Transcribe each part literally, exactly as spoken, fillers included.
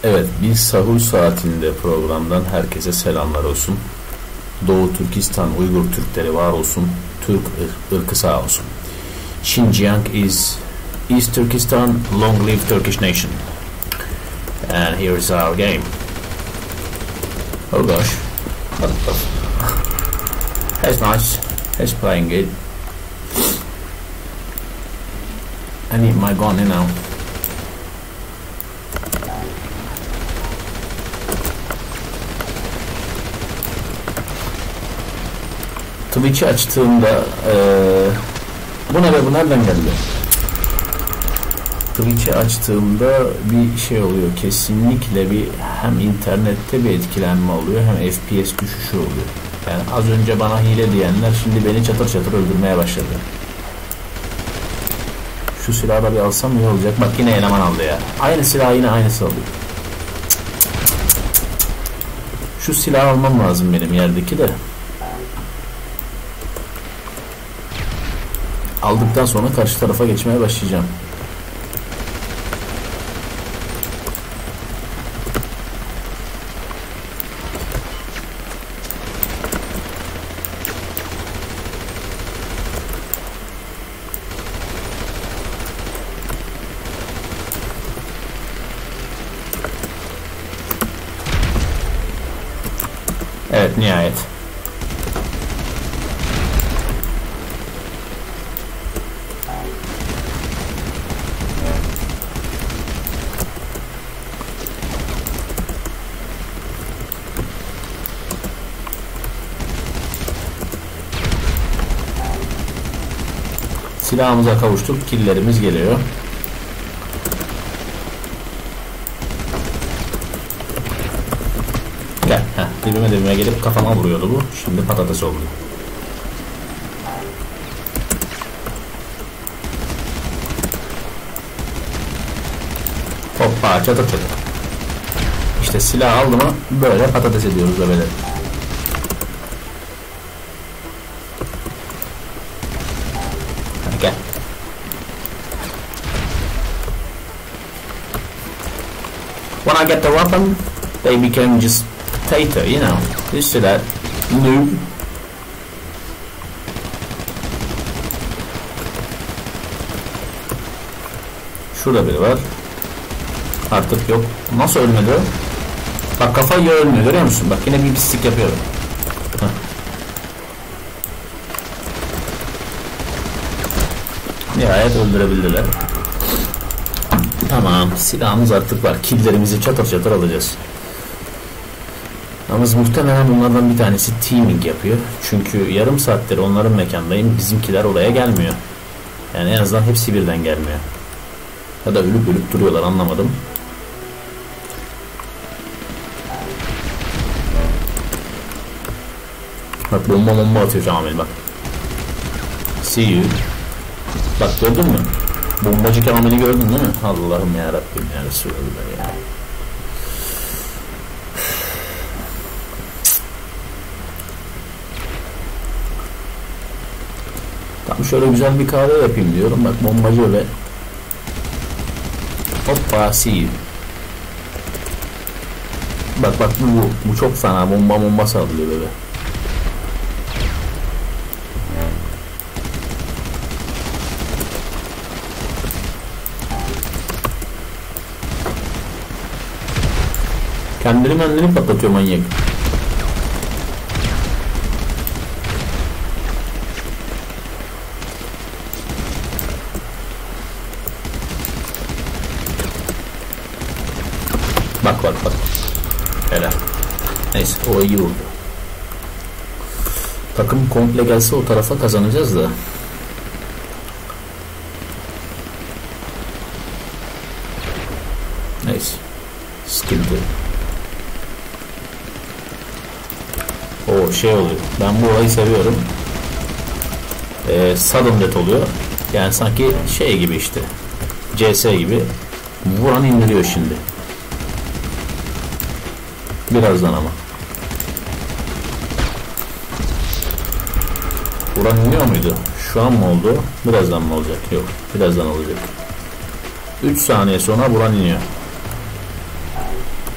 Evet, bir sahur saatinde programdan herkese selamlar olsun. Doğu Türkistan Uygur Türkleri var olsun. Türk ır ırkı sağ olsun. Xinjiang is East Turkestan, long live Turkish nation. And here is our game. Oh gosh. What the f- That's nice. That's playing good. I need my gun you know. Twitch'i açtığımda ee, bu ne be, bu nereden geldi? Twitch'i açtığımda bir şey oluyor, kesinlikle bir hem internette bir etkilenme oluyor hem F P S düşüşü oluyor. Yani az önce bana hile diyenler şimdi beni çatır çatır öldürmeye başladı. Şu silahı da bir alsam iyi olacak. Bak yine eleman aldı ya. Aynı silah yine aynısı alıyor. Şu silahı almam lazım benim, yerdeki de. Aldıktan sonra karşı tarafa geçmeye başlayacağım. Evet, nihayet. Silahımıza kavuştuk, killerimiz geliyor. Gel, heh, dibime dibime gelip kafama vuruyordu bu. Şimdi patates oldu. Hoppa, çatır çatır. İşte silah aldı mı böyle patates ediyoruz da böyle. Gel. When I get the weapon, they became just potato, you know. Used to that noob. Şurada biri var. Artık yok. Nasıl ölmedi o? Bak kafa ya ölmüyor, görüyor musun? Bak yine bir pislik yapıyorum. Heh. Nihayet öldürebildiler. Tamam, silahımız artık var. Killlerimizi çatır çatır alacağız. Yalnız muhtemelen bunlardan bir tanesi teaming yapıyor. Çünkü yarım saattir onların mekandayım. Bizimkiler oraya gelmiyor. Yani en azından hepsi birden gelmiyor. Ya da ölüp ölüp duruyorlar, anlamadım. Bak bomba bomba atıyor Kamil bak. See you. Bak gördün mü? Bombacı Kamil'i gördün değil mi? Allah'ım ya Rabbim ya Resulallah ya. Tam şöyle güzel bir kahve yapayım diyorum. Bak bombacı öyle. Hoppa, see you. Bak bak bu, bu çok fena bomba bomba sallıyor böyle. Kendini kendini patlatıyor manyak. Bak bak bak. Helal. Neyse o iyi oldu. Takım komple gelse o tarafa kazanacağız da. Neyse. Sıkıntı. O şey oluyor. Ben bu olayı seviyorum. Ee, sudden death oluyor. Yani sanki şey gibi işte. C S gibi. Vuran indiriyor şimdi. Birazdan ama. Vuran iniyor muydu? Şu an mı oldu? Birazdan mı olacak? Yok. Birazdan olacak. üç saniye sonra vuran iniyor.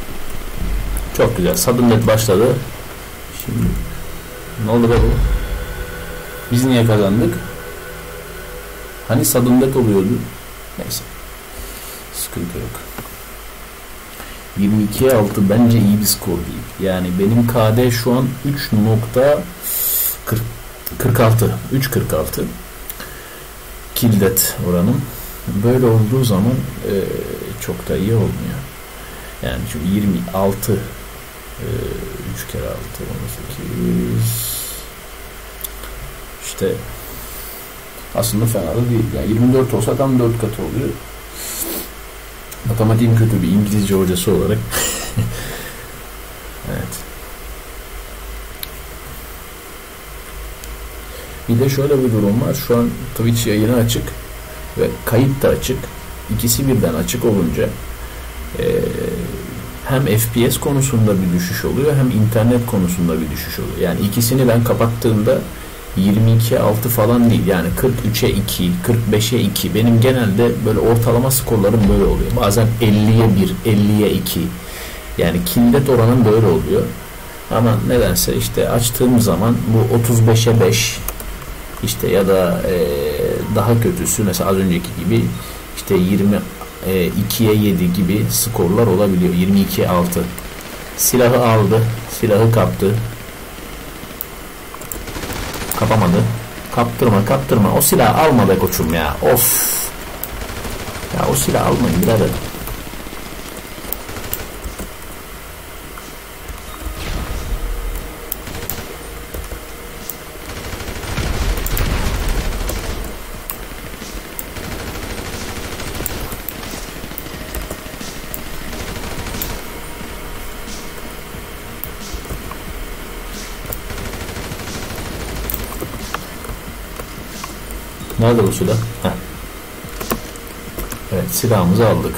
Çok güzel. Sudden death başladı. Şimdi ne oldu be bu? Biz niye kazandık? Hani sudden death oluyordu. Neyse. Sıkıntı yok. yirmi ikiye altı bence iyi bir skor değil. Yani benim K D şu an üç nokta kırk altı. üç kırk altı. Kill death oranım. Böyle olduğu zaman e, çok da iyi olmuyor. Yani çünkü yirmi altı e, üç kere altı on sekiz işte aslında fena da değil. Yani yirmi dört olsa tam dört katı oluyor. Matematiğim kötü bir İngilizce hocası olarak. Evet. Bir de şöyle bir durum var. Şu an Twitch yayını açık ve kayıt da açık. İkisi birden açık olunca e, hem F P S konusunda bir düşüş oluyor hem internet konusunda bir düşüş oluyor. Yani ikisini ben kapattığımda yirmi iki altı falan değil. Yani kırk üçe iki, kırk beşe iki. Benim genelde böyle ortalama skorlarım böyle oluyor. Bazen elliye bir, elliye iki. Yani kill death oranım böyle oluyor. Ama nedense işte açtığım zaman bu otuz beşe beş işte ya da e, daha kötüsü mesela az önceki gibi işte yirmi ikiye yedi gibi skorlar olabiliyor. yirmi ikiye altı. Silahı aldı. Silahı kaptı. Kapamadı. Kaptırma kaptırma. O silahı alma be koçum ya. Of. Ya o silahı almayın birader. Nerede bu silah? Heh. Evet, silahımızı aldık.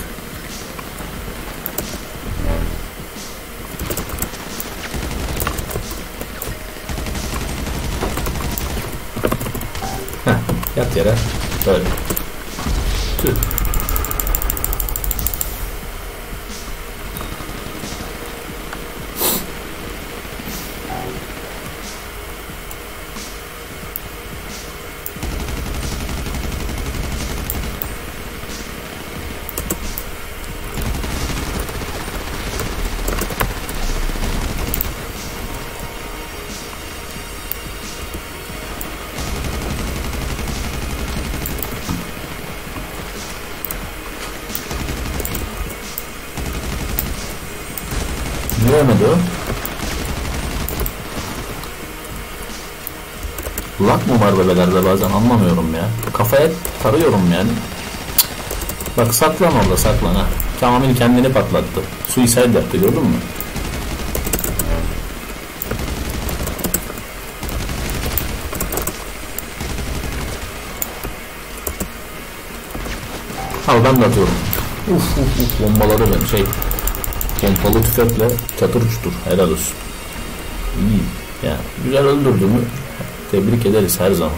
Heh, yat yere. Böyle. Tüh. Yürüyemedi o. Lak mı var bebelerde bazen anlamıyorum ya. Kafaya tarıyorum yani. Bak saklan orada saklan ha. Kamil kendini patlattı. Suicide yaptı gördün mü? Al ben de atıyorum. Uf uf uf bombaladı beni şey. Pompalı tüfekle çatır çutur. Helal olsun. İyi. Yani güzel öldürdü mü tebrik ederiz her zaman.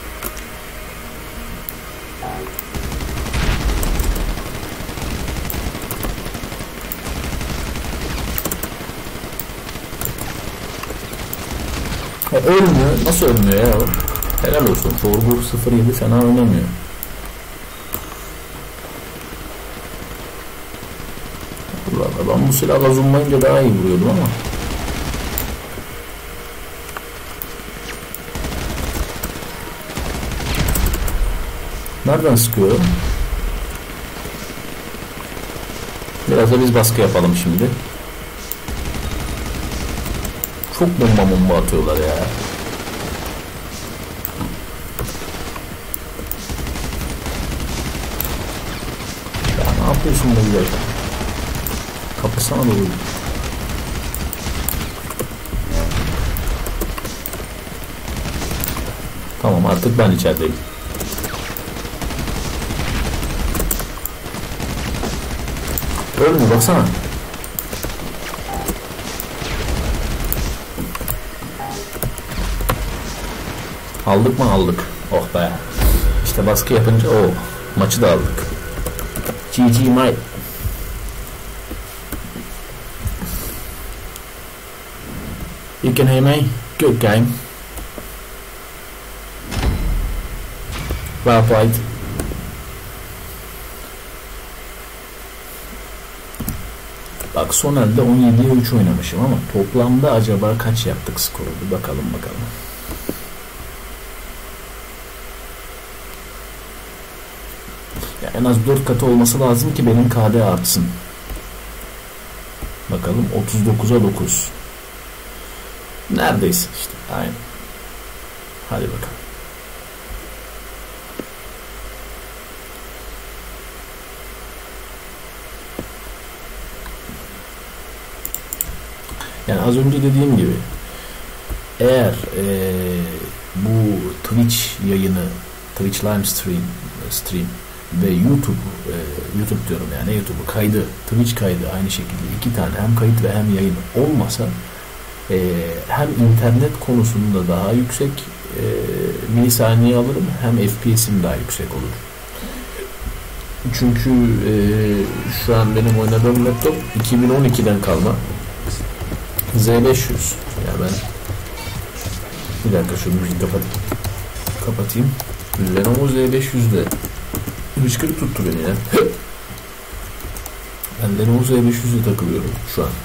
Ya ölmüyor. Nasıl ölmüyor ya? Helal olsun. Forgur sıfır yedi fena oynamıyor. Ben bu silahla zoomlayınca daha iyi vuruyordum ama. Nereden sıkıyorum? Biraz da biz baskı yapalım şimdi. Çok bomba bomba atıyorlar ya. Ya ne yapıyorsun bu güzel? Kapısana da uyuyor. Tamam artık ben içerideyim. Ölmüyor baksana. Aldık mı aldık. Oh be. İşte baskı yapınca o oh, maçı da aldık. G G mate. You can hear me? Good game. Well played. Bak son elde on yediye üç oynamışım ama toplamda acaba kaç yaptık skoru? Bir bakalım bakalım. Ya en az dört katı olması lazım ki benim K D artsın. Bakalım otuz dokuza dokuz. Neredeyse işte. Aynen. Hadi bakalım. Yani az önce dediğim gibi eğer ee, bu Twitch yayını, Twitch live stream, stream ve YouTube, e, YouTube diyorum yani YouTube kaydı, Twitch kaydı aynı şekilde iki tane hem kayıt ve hem yayın olmasa e, hem internet konusunda daha yüksek e, milisaniye alırım hem F P S'im daha yüksek olur. Çünkü e, şu an benim oynadığım laptop iki bin on ikiden kalma Z beş yüz. Yani ben bir dakika şunu bir kapat kapatayım. Lenovo Z beş yüzde hıçkırık tuttu beni ya. Ben Lenovo Z beş yüzde takılıyorum şu an.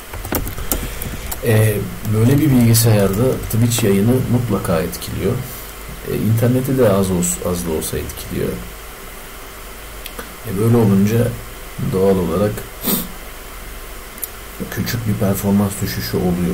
Ee, böyle bir bilgisayarda Twitch yayını mutlaka etkiliyor. Ee, interneti de az, az da olsa etkiliyor. Ee, böyle olunca doğal olarak küçük bir performans düşüşü oluyor.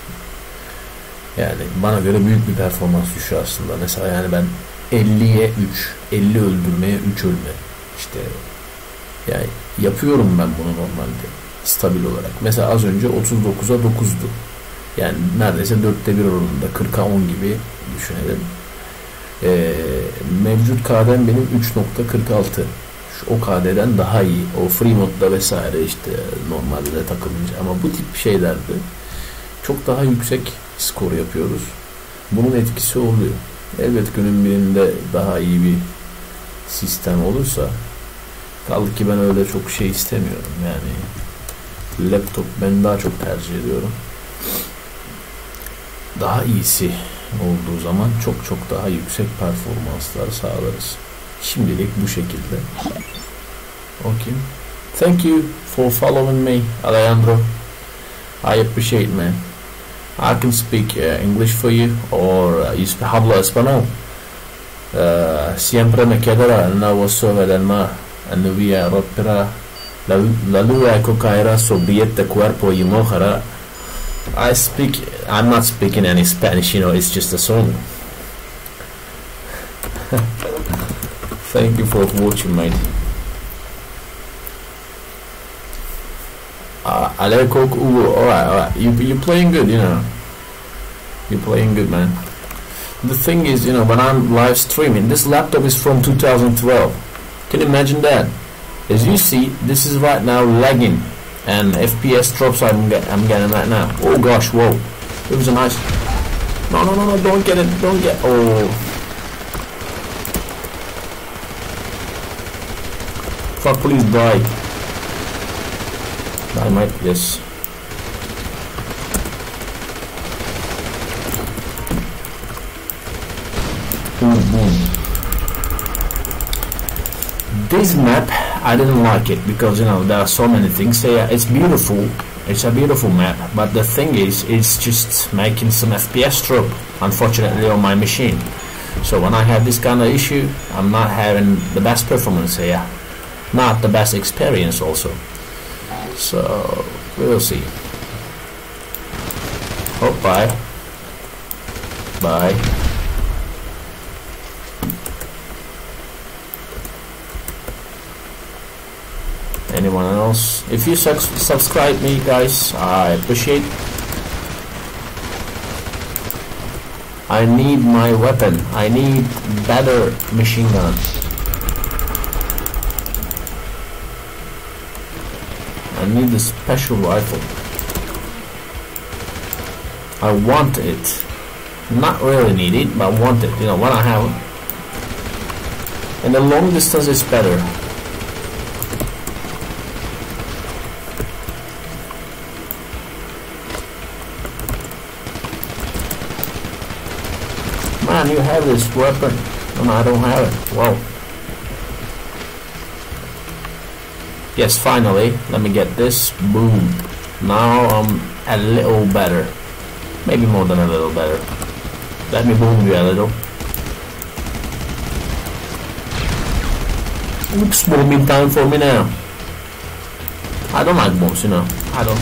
Yani bana göre büyük bir performans düşüşü aslında. Mesela yani ben elliye üç, elli öldürmeye üç ölme. İşte yani yapıyorum ben bunu normalde stabil olarak. Mesela az önce otuz dokuza dokuzdu. Yani neredeyse dörtte bir oranında, kırka on gibi düşünelim. Ee, mevcut K D'm benim üç nokta kırk altı. O K D'den daha iyi. O free modda vesaire işte normalde de takılınca. Ama bu tip şeylerde çok daha yüksek skor yapıyoruz. Bunun etkisi oluyor. Elbet günün birinde daha iyi bir sistem olursa, kaldı ki ben öyle çok şey istemiyorum. Yani laptop ben daha çok tercih ediyorum. Daha iyisi olduğu zaman çok çok daha yüksek performanslar sağlarız. Şimdilik bu şekilde. Okay. Thank you for following me, Alejandro. I appreciate, man. I can speak uh, English for you, or uh, you hablo español. Uh, siempre me quedará en la voz del mar, lluvia romperá, la, la luna caerá sobre este cuerpo y mojará. I speak. I'm not speaking any Spanish, you know. It's just a song. Thank you for watching, mate. Uh, Aleko, alright, alright. You you playing good, you know. You're playing good, man. The thing is, you know, when I'm live streaming, this laptop is from two thousand twelve. Can you imagine that? As you see, this is right now lagging, and F P S drops I'm get, I'm getting right now. Oh gosh, whoa! It was a nice. No, no, no, no! Don't get it! Don't get. Oh. Fuck! Please die. I might. Yes. Boom, boom. This map, I didn't like it because, you know, there are so many things. So, yeah, it's beautiful. It's a beautiful map, but the thing is, it's just making some F P S drop, unfortunately, on my machine. So when I have this kind of issue, I'm not having the best performance here, not the best experience also. So we'll see. Oh, bye. Bye. Anyone else? If you su subscribe me, guys, I appreciate. I need my weapon. I need better machine gun. I need the special rifle. I want it. Not really need it, but I want it. You know, when I have it. And the long distance is better. man, you have this weapon and I don't have it. Whoa. Yes, finally. Let me get this. Boom. Now I'm a little better. Maybe more than a little better. Let me boom you a little. Oops, booming time for me now. I don't like booms, you know. I don't.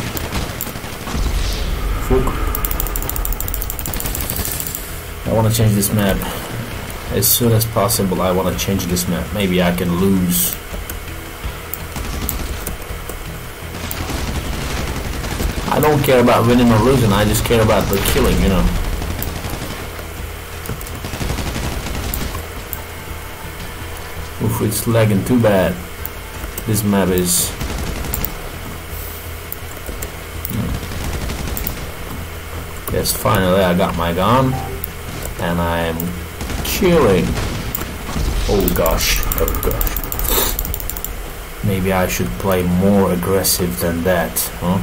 Fuck. I want to change this map. As soon as possible, I want to change this map. Maybe I can lose. I don't care about winning or losing, I just care about the killing, you know. Oof, it's lagging too bad. This map is... Yes, finally I got my gun. And I am killing. Oh gosh, oh gosh. Maybe I should play more aggressive than that, huh?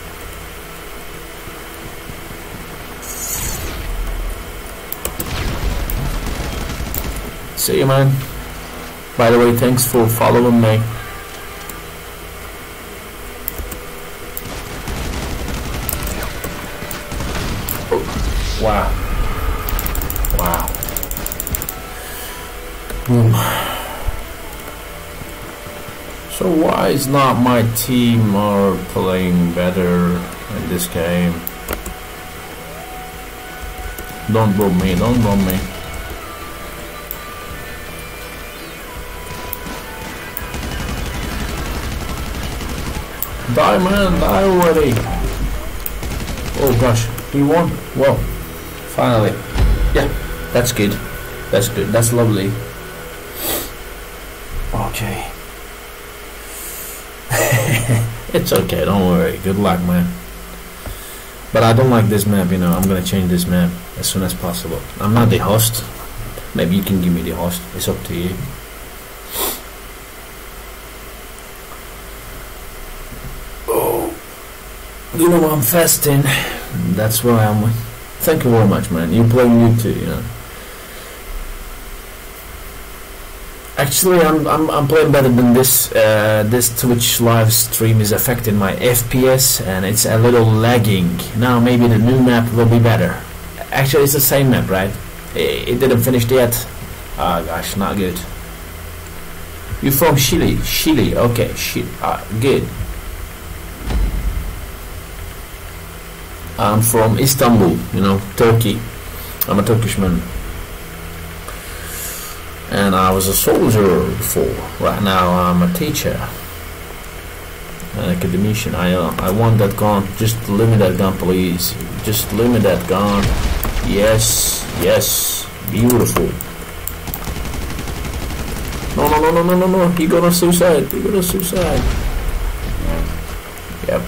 See you, man. By the way, thanks for following me. Oh, wow. Wow. Boom. So why is not my team are playing better in this game? Don't bomb me, don't bomb me. Die, man, die already. Oh gosh, he won. Whoa, finally. Yeah, that's good. That's good, that's lovely. Okay. It's okay, don't worry. Good luck, man. But I don't like this map, you know. I'm gonna change this map as soon as possible. I'm not the host. Maybe you can give me the host. It's up to you. You know, I'm fasting. That's why I'm. Thank you very much, man. You play you too, you know. Actually, I'm I'm I'm playing better than this. Uh, this Twitch live stream is affecting my F P S, and it's a little lagging. Now maybe the new map will be better. Actually, it's the same map, right? It, it didn't finish yet. Ah, gosh, not good. You from Chile? Chile, okay. Chile. Ah, good. I'm from Istanbul, you know, Turkey. I'm a Turkish man. And I was a soldier before. Right now I'm a teacher. An academician. I uh, I want that gun. Just leave me that gun, please. Just leave me that gun. Yes, yes. Beautiful. No, no, no, no, no, no, no. He gonna suicide. He gonna suicide. Yep.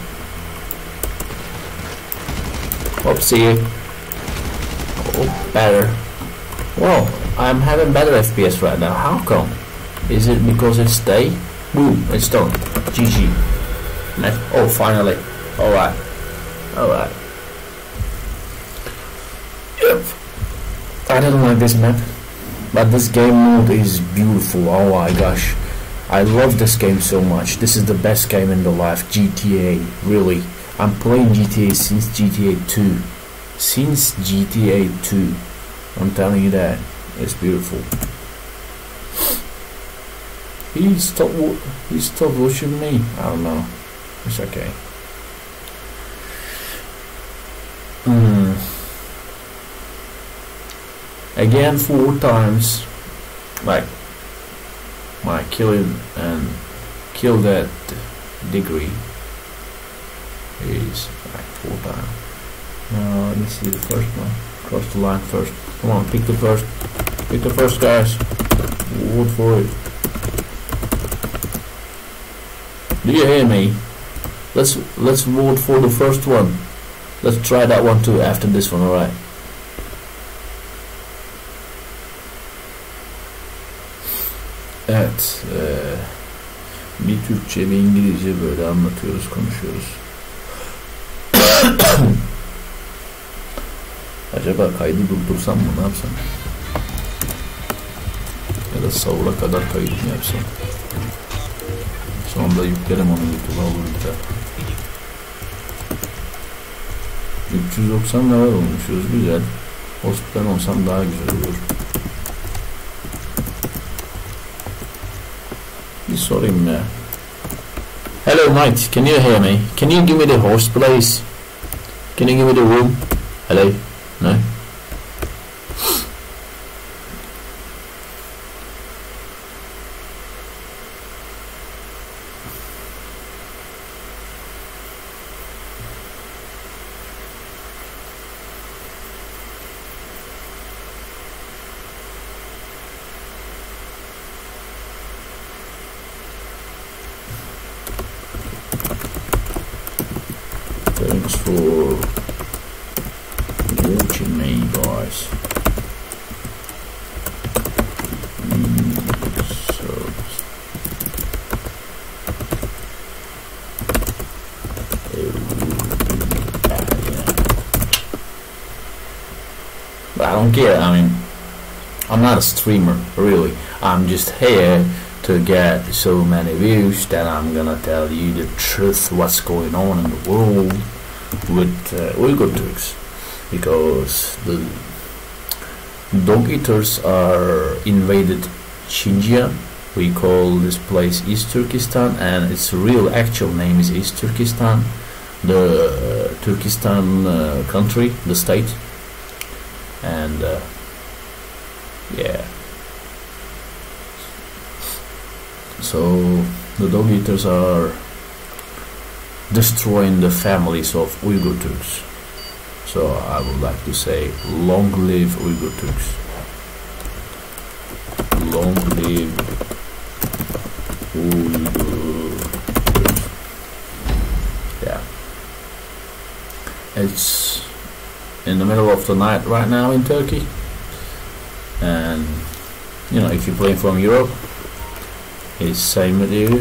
Oopsie. Oh, better. Whoa, I'm having better F P S right now. How come? Is it because it's day? Boom, it's done. G G. Oh, finally. Alright. Alright. Yep. I don't like this map. But this game mode is beautiful. Oh my gosh. I love this game so much. This is the best game in the life. G T A. Really. I'm playing G T A since G T A two. Since G T A two. I'm telling you that. It's beautiful. He stopped, he stopped watching me. I don't know. It's okay. Hmm. Again, four times. Like, my killing and kill that degree is like four times. Now let me see the first one. Cross the line first. Come on, pick the first. Pick the first, guys. Vote for it. Do you hear me? Let's let's vote for the first one. Let's try that one too after this one. All right. Evet. Ee, bir Türkçe bir İngilizce böyle anlatıyoruz, konuşuyoruz. Acaba kaydı durdursam mı, ne yapsam? da savura kadar kaydını yapsam. Sonra yüklerim onu YouTube'a, olur biter. üç yüz doksan level olmuşuz, güzel. Host ben olsam daha güzel olur. Bir sorayım ya. Hello mate, can you hear me? Can you give me the host please? Can you give me the room? Hello? No? Thanks for watching me, guys. Mm, so, but I don't care. I mean, I'm not a streamer, really. I'm just here to get so many views that I'm gonna tell you the truth, what's going on in the world with uh, Uyghur Turks, because the dog eaters are invaded Xinjiang. We call this place East Turkestan, and its real actual name is East Turkestan, the uh, Turkestan uh, country, the state, and uh, yeah. So the dog eaters are destroying the families of Uyghur Turks. So I would like to say, long live Uyghur Turks. Long live Uyghur Turks. Yeah. It's in the middle of the night right now in Turkey. And you know, if you're playing from Europe, it's same with you.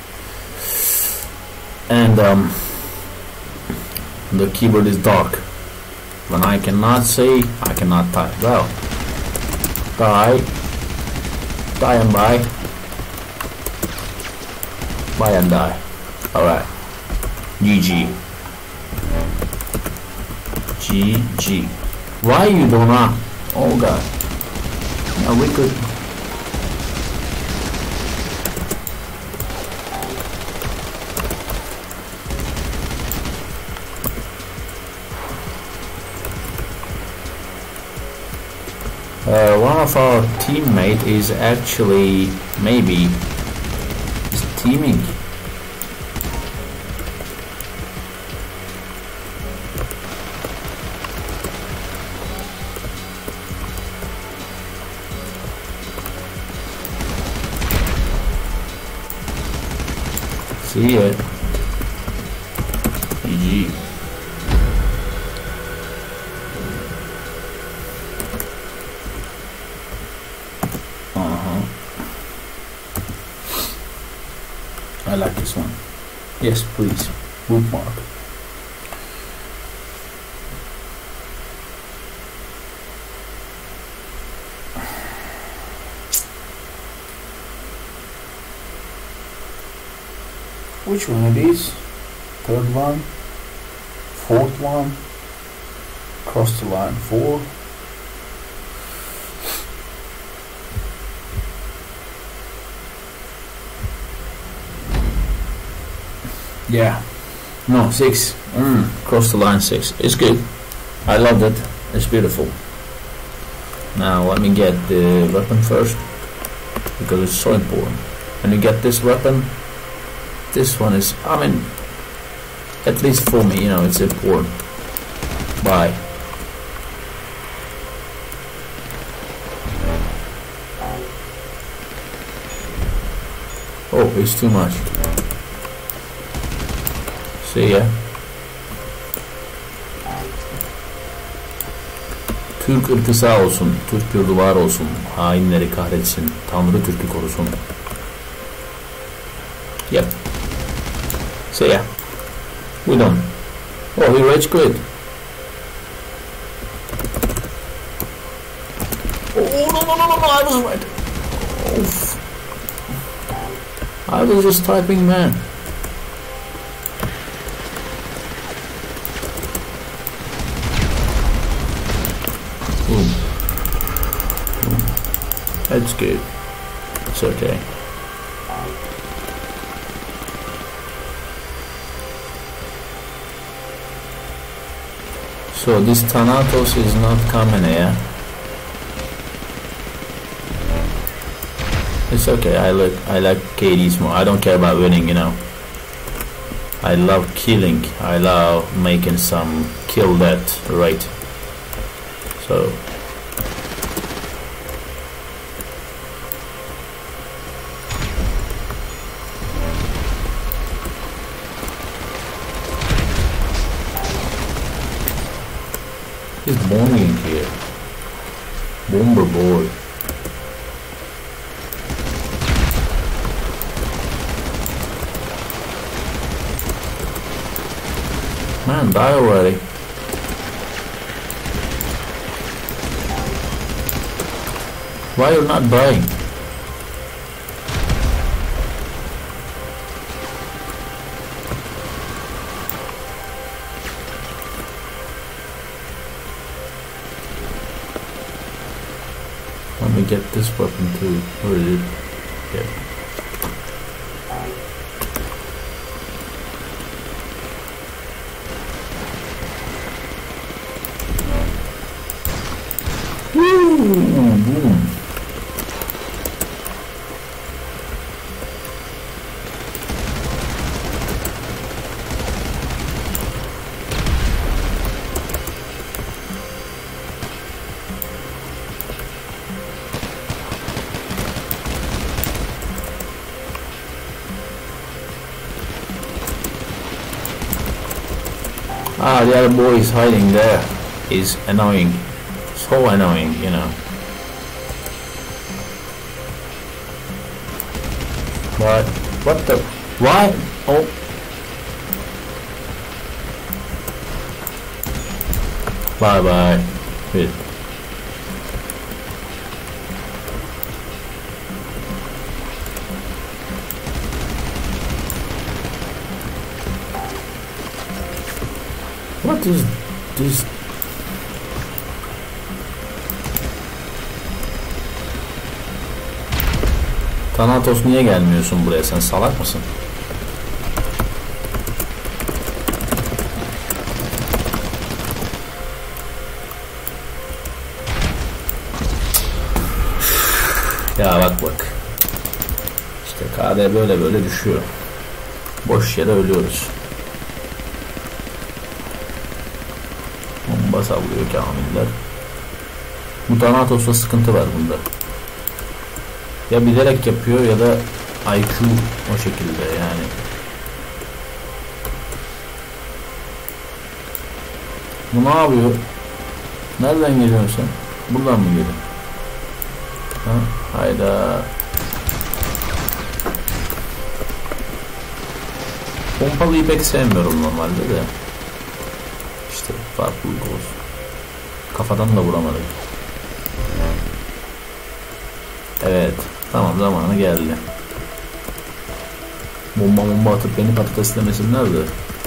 And um, the keyboard is dark. When I cannot see, I cannot type. Well, die, die and buy, buy and die. All right, G G, G G. Why you do not? Oh God, now we could. Uh, one of our teammate is actually maybe is teaming. See ya. G G. I like this one. Yes, please. Bookmark. Which one of these? Third one? Fourth one? Cross the line four? Yeah, no, six. Mm, cross the line six. It's good. I love it. It's beautiful. Now let me get the weapon first, because it's so important. When you get this weapon, this one is, I mean, at least for me, you know, it's important. Bye. Oh, it's too much. See ya. Türk ırkı sağ olsun, Türk yurdu var olsun, hainleri kahretsin, Tanrı Türk'ü korusun. Yep. See ya. We done. Oh, he rage quit. Oh no no no no no! I was right. Oof. I was just typing, man. Boom. Boom. That's good. It's okay. So this Thanatos is not coming here. It's okay. I like I like K Ds more. I don't care about winning, you know. I love killing. I love making some kill that right. So he's bombing here. Bomber boy. Man, die already. Why you're not dying? Let me get this weapon too. Where is it? Yeah. Boom. Ah, the other boy is hiding there. Is annoying. So annoying, you know. What? What the? Why? Oh. Bye bye. Wait. What is this? Thanatos niye gelmiyorsun buraya? Sen salak mısın? Ya bak bak. İşte K D böyle böyle düşüyor. Boş yere ölüyoruz. Bomba sallıyor kamiller. Bu Thanatos'ta sıkıntı var bunda. Ya bilerek yapıyor ya da I Q o şekilde yani. Bu ne yapıyor? Nereden geliyorsun sen? Buradan mı geliyorsun? Ha? Hayda. Pompalıyı pek sevmiyorum normalde de. İşte farklılık olsun. Kafadan da vuramadık. Evet. Tamam, zamanı geldi. Bomba bomba atıp beni patateslemesinler de.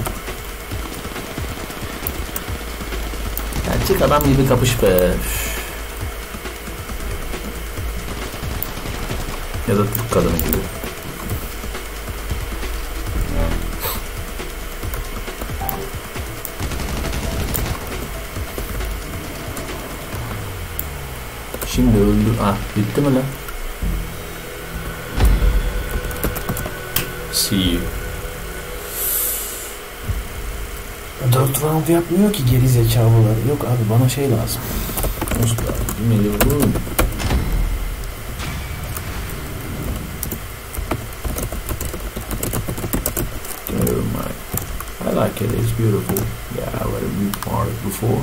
Gerçek adam gibi kapış be. Ya da Türk kadını gibi. Şimdi öldü. Ah, bitti mi lan? See you. Dört round yapmıyor ki geri zekalılar. Yok abi, bana şey lazım. Musk lazım. Bilmiyorum. Never mind. I like it. It's beautiful. Yeah, I let it be part before.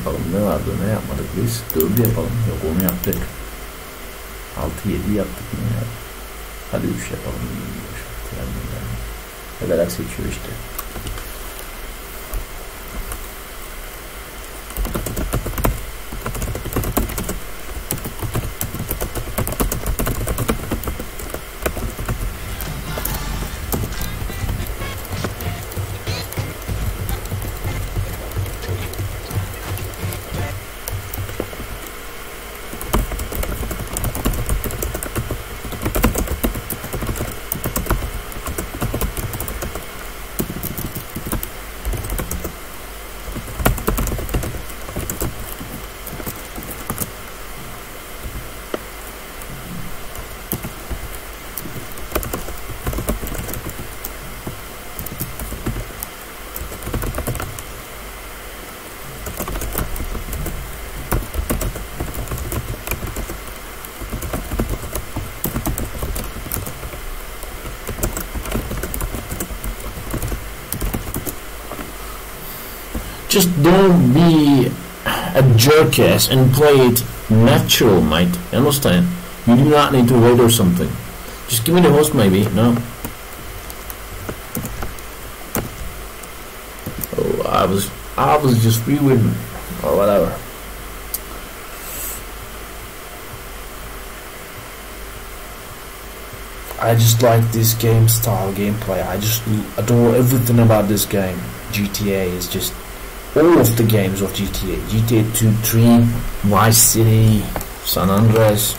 yapalım. Ne vardı? Ne yapmadık biz? dördü yapalım. Yok onu yaptık. altı yedi yaptık mı ya? Hadi üç yapalım. Ne kadar seçiyor işte. Just don't be a jerkass and play it natural, mate. You understand? You do not need to wait or something. Just give me the host, maybe. No. Oh, I was, I was just viewing or whatever. I just like this game style gameplay. I just adore everything about this game. G T A is just all of the games of G T A. G T A two, three, Vice City, San Andreas,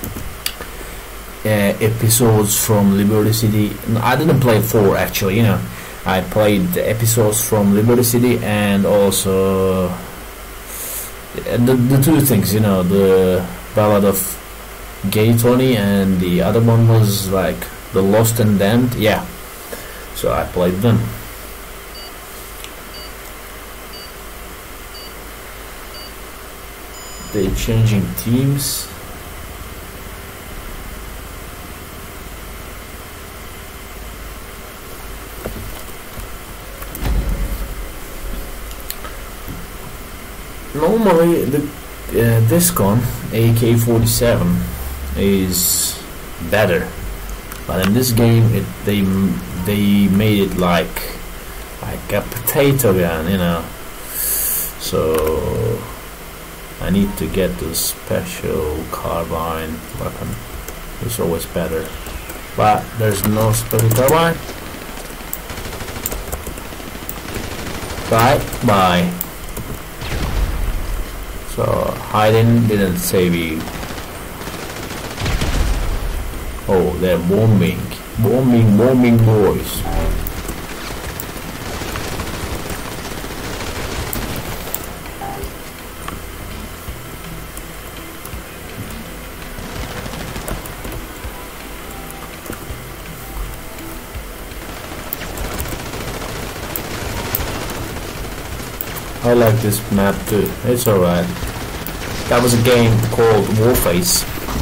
uh, episodes from Liberty City. No, I didn't play four actually, you know. I played the episodes from Liberty City and also uh, the, the two things, you know, the Ballad of Gay Tony and the other one was like The Lost and Damned. Yeah, so I played them. They're changing teams. Normally the uh, this gun A K forty-seven is better, but in this game it they they made it like like a potato gun, you know. So I need to get the special carbine weapon. It's always better, but there's no special carbine. Bye bye. So hiding didn't save you. Oh, they're bombing, bombing, bombing boys. I like this map too. It's alright. That was a game called Warface,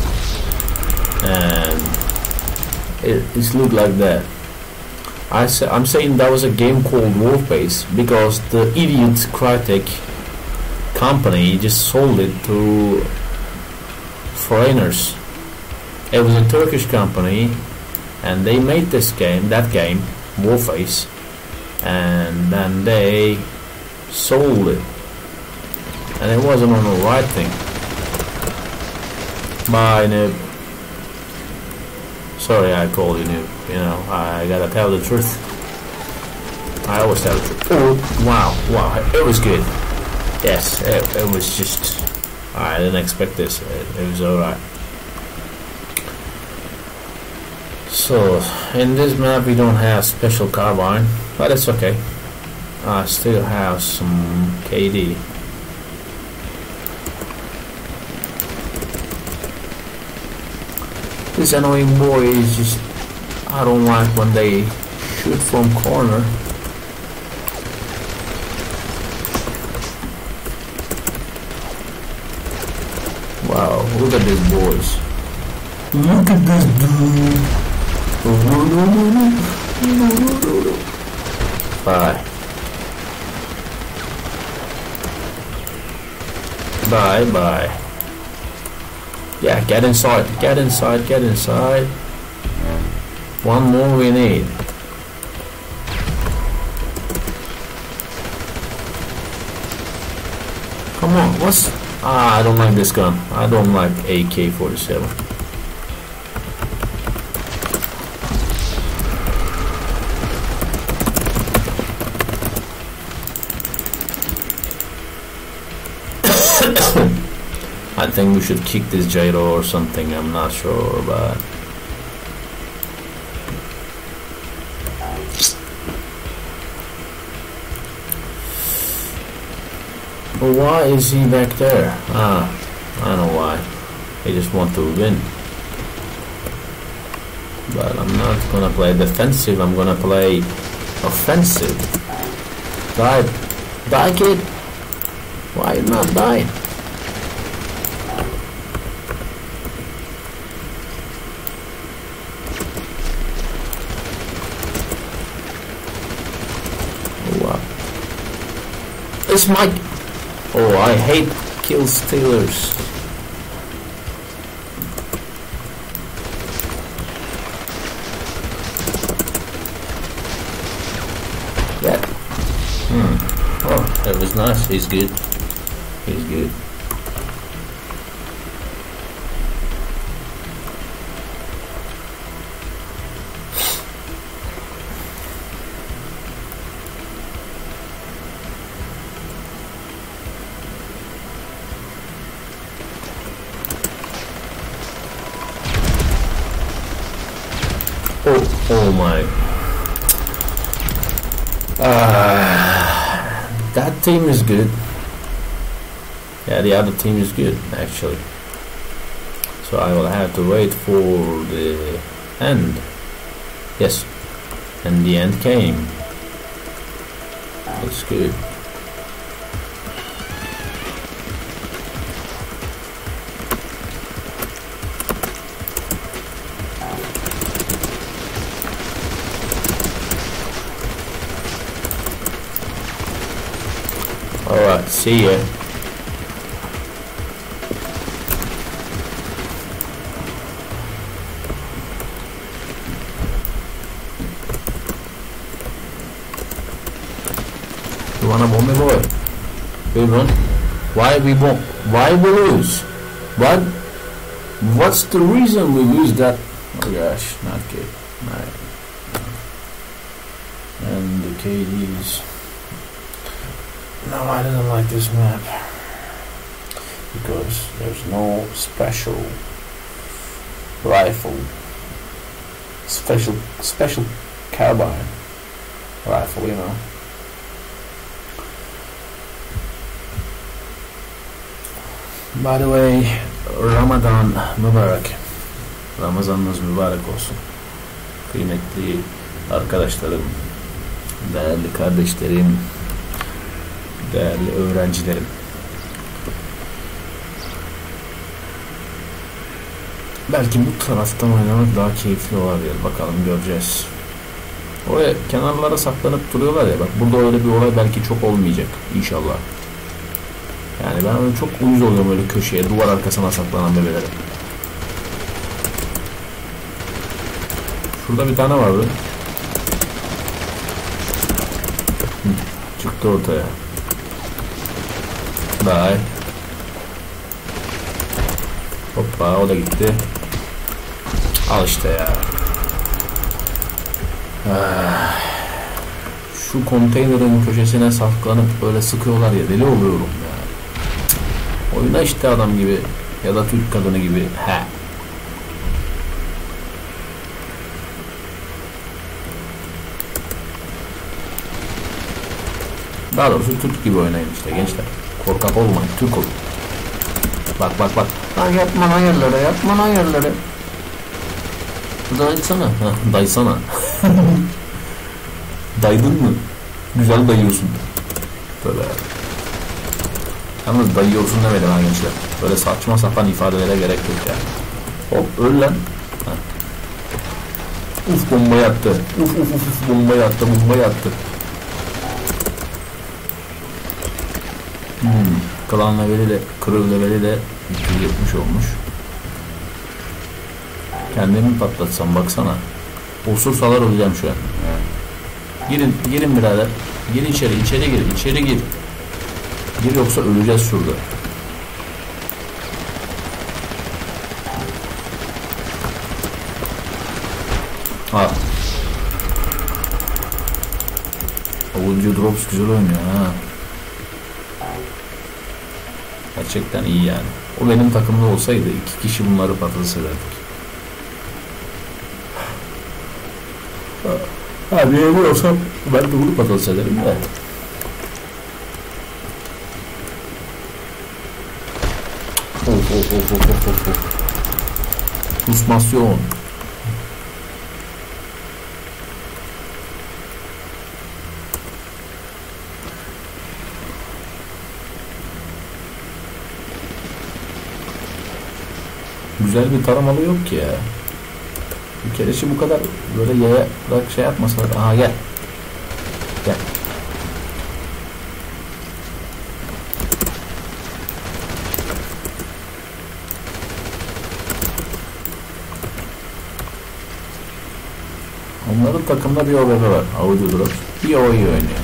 and it, it looked like that. I say, I'm saying that was a game called Warface because the idiot Crytek company just sold it to foreigners. It was a Turkish company, and they made this game, that game, Warface, and then they sold it, and it wasn't on the right thing. Bye, noob. Sorry I called you noob, you know, I gotta tell the truth. I always tell the truth. Oh, wow, wow, it was good. Yes, it, it was just, I didn't expect this, it, it was alright. So, in this map we don't have special carbine, but it's okay. I still have some K D. This annoying boy is just, I don't like when they shoot from corner. Wow, look at these boys. Look at this dude. No, no, no, no. No, no, no, no. Bye. Bye bye. Yeah, get inside, get inside, get inside. One more we need. Come on, what's... Ah, I don't like this gun. I don't like A K forty-seven. I think we should kick this gyro or something, I'm not sure, but... But why is he back there? Ah, I know why. He just want to win. But I'm not gonna play defensive, I'm gonna play offensive. Die, die kid! Why you not dying? Wow. It's my... Oh, I hate kill stealers. Yeah. Hmm. Oh, that was nice. He's good. He's good. Oh, oh my. Uh, that team is good. Yeah, the other team is good, actually. So I will have to wait for the end. Yes. And the end came. It's good. Alright, see ya. You wanna bomb me, boy? We won. Why we won't? Why we lose? What? What's the reason we lose that? Oh gosh, not good. Right. And the K Ds. No, I didn't like this map because there's no special rifle, special special carbine rifle, you know. By the way, Ramadan mübarek. Ramazanınız mübarek olsun. Kıymetli arkadaşlarım, değerli kardeşlerim, değerli öğrencilerim. Belki bu taraftan oynamak daha keyifli olabilir. Bakalım, göreceğiz. Oraya kenarlara saklanıp duruyorlar ya. Bak burada öyle bir olay belki çok olmayacak. İnşallah. Yani ben öyle çok uyuz oluyorum öyle köşeye, duvar arkasına saklanan bebelere. Şurada bir tane vardı. Hı, çıktı ortaya. Bye. Hoppa, o da gitti. Al işte ya. Ah. Şu konteynerin köşesine saklanıp böyle sıkıyorlar ya, deli oluyorum ya. Oyna işte adam gibi ya da Türk kadını gibi. He. Daha doğrusu Türk gibi oynayın işte gençler. Korkak olmayın, Türk olun. Bak bak bak. Lan yapma lan yerlere, yapma lan yerlere. Daysana. Heh, daysana. Daydın mı? Güzel dayıyorsun. Böyle. Yalnız dayıyorsun demedim ha gençler. Böyle saçma sapan ifadelere gerek yok ya. Hop öl lan. Heh. Uf bomba yattı. Uf uf uf uf bomba yattı, bomba yattı. Hmm. klan leveli de crew leveli de üç yüz yetmiş olmuş. Kendimi patlatsam baksana. Osursalar olacağım şu an. Girin, girin birader. Gir içeri, içeri gir, içeri gir. Gir yoksa öleceğiz şurada. Ha. Avuncu Drops güzel oynuyor ha. Gerçekten iyi yani. O benim takımda olsaydı iki kişi bunları patates ederdik. Ha bir evi olsam ben de bunu patates ederim de. Of of of of of of of. Susmasyon. Güzel bir taramalı yok ki ya. Bir kere bu kadar böyle yayarak şey yapmasalar. Aha gel. Gel. Onların takımda bir O B B var. Audio Drops. Bir o iyi oynuyor.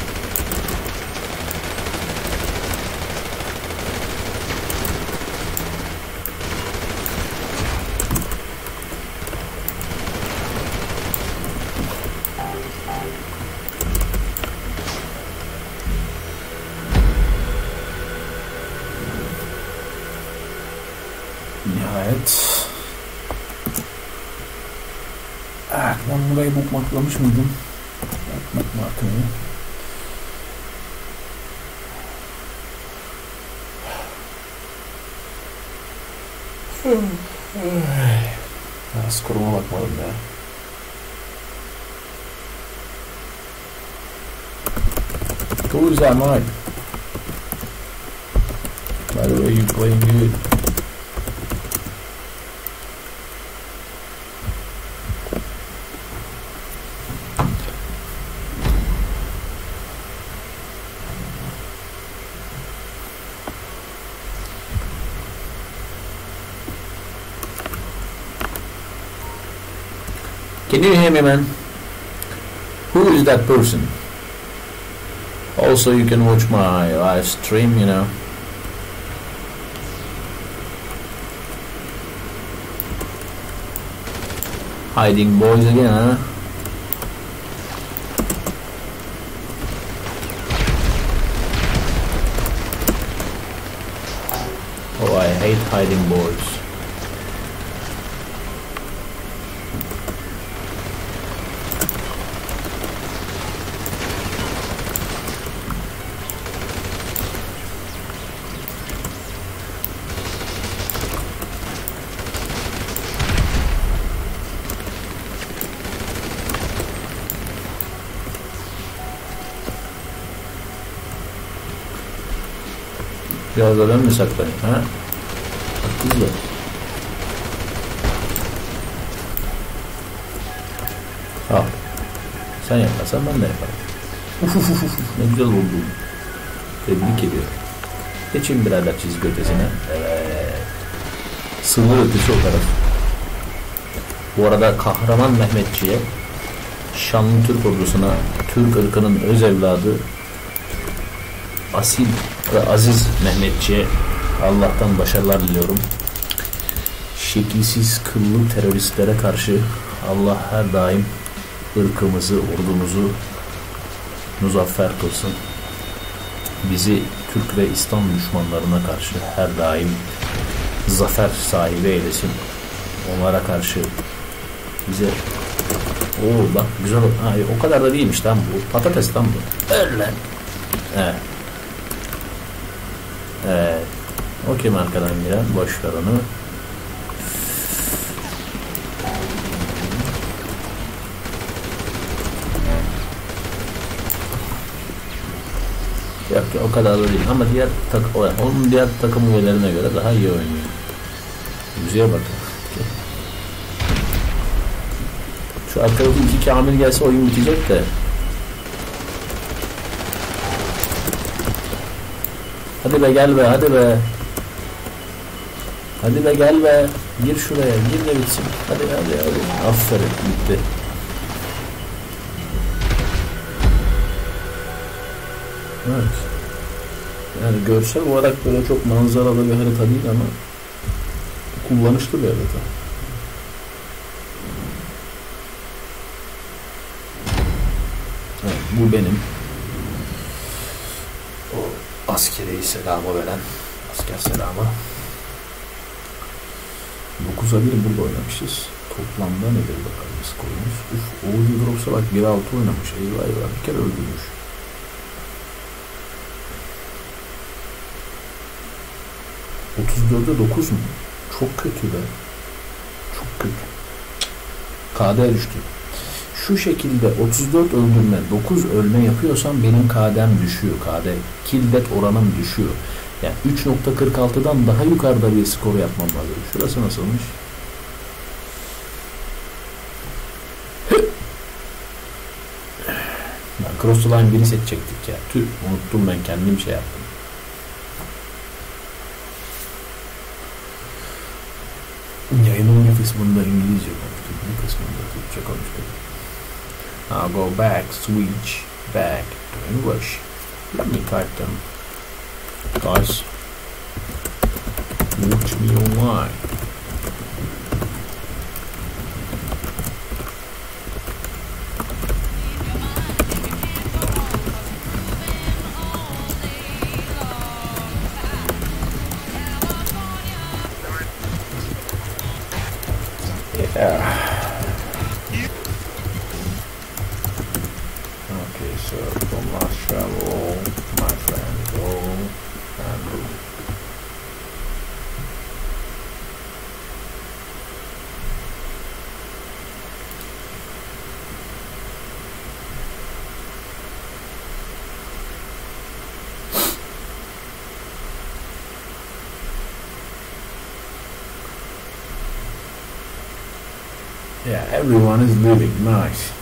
Nihayet. Ah, ben burayı bookmarklamış mıydım? Bookmarkını. Ya skoruma bakmadım ya. Who is that Mike? By the way, you playing good. Can you hear me, man? Who is that person? Also, you can watch my live stream, you know. Hiding boys again, huh? Oh, I hate hiding boys. Biraz da ben mi saklayayım ha? Haklısın. Al. Sen yaparsan ben de yaparım. Uf uf uf uf. Ne güzel oldu. Tebrik ediyorum. Geçin birader çizgi ötesine. Evet. Sınır ötesi o taraf. Bu arada kahraman Mehmetçi'ye, şanlı Türk ordusuna, Türk ırkının öz evladı, asil ve aziz Mehmetçi'ye Allah'tan başarılar diliyorum. Şekilsiz kıllı teröristlere karşı Allah her daim ırkımızı, ordumuzu muzaffer kılsın. Bizi Türk ve İslam düşmanlarına karşı her daim zafer sahibi eylesin. Onlara karşı bize ooo bak güzel ha, o kadar da değilmiş lan bu. Patates lan bu. Öyle. Evet. Evet. O kim arkadan giren? Boş ver onu. Yok ki o kadar da değil ama diğer tak onun diğer takım üyelerine göre daha iyi oynuyor. Müziğe bakın. Şu arkada iki Kamil gelse oyun bitecek de. Hadi be gel be hadi be. Hadi be gel be. Gir şuraya gir de bitsin. Hadi hadi hadi. Aferin bitti. Evet. Yani görsel olarak böyle çok manzaralı bir harita değil ama kullanışlı bir harita. Evet, bu benim o askeri selamı veren asker selamı. dokuza bir burada oynamışız. Toplamda nedir bakalım skorumuz? Uf, Oğuz Drops'a bak bir altı oynamış. Eyvah eyvah bir kere öldürmüş. otuz dörde dokuz mu? Çok kötü be. Çok kötü. K D düştü. Şu şekilde otuz dört öldürme, dokuz ölme yapıyorsam benim K D'm düşüyor. K D, kill death oranım düşüyor. Yani üç nokta kırk altıdan daha yukarıda bir skor yapmam lazım. Şurası nasılmış? Ben cross the line biri seçecektik ya. Tüh, unuttum ben kendim şey yaptım. Yayının bir kısmında İngilizce konuştuk, bir kısmında Türkçe konuştuk. I'll go back, switch, back to English. Let me type them. Guys, watch me online. Yeah. Okay, so from last travel, my friend, go and go. Yeah, everyone is living nice.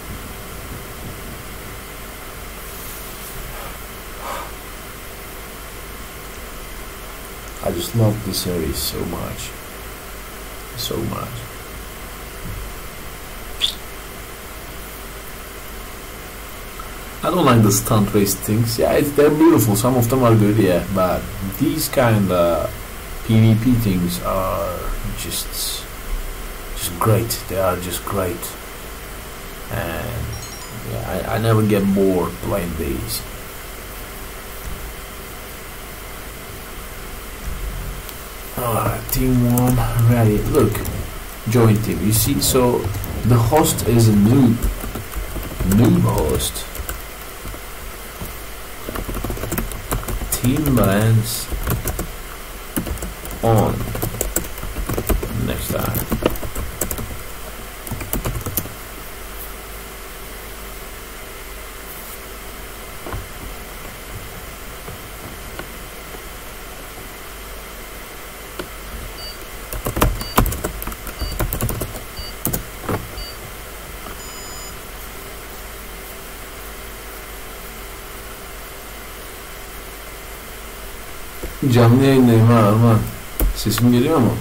I just love this series so much. So much. I don't like the stunt race things. Yeah, it's, they're beautiful. Some of them are good, yeah. But these kind of PvP things are just... just great. They are just great, and yeah, I, I never get bored playing these. Alright, team one ready. Look, join team. You see, so the host is a noob, noob host. Team balance on next time. Canlı yayındayım ha Arman. Sesim geliyor mu?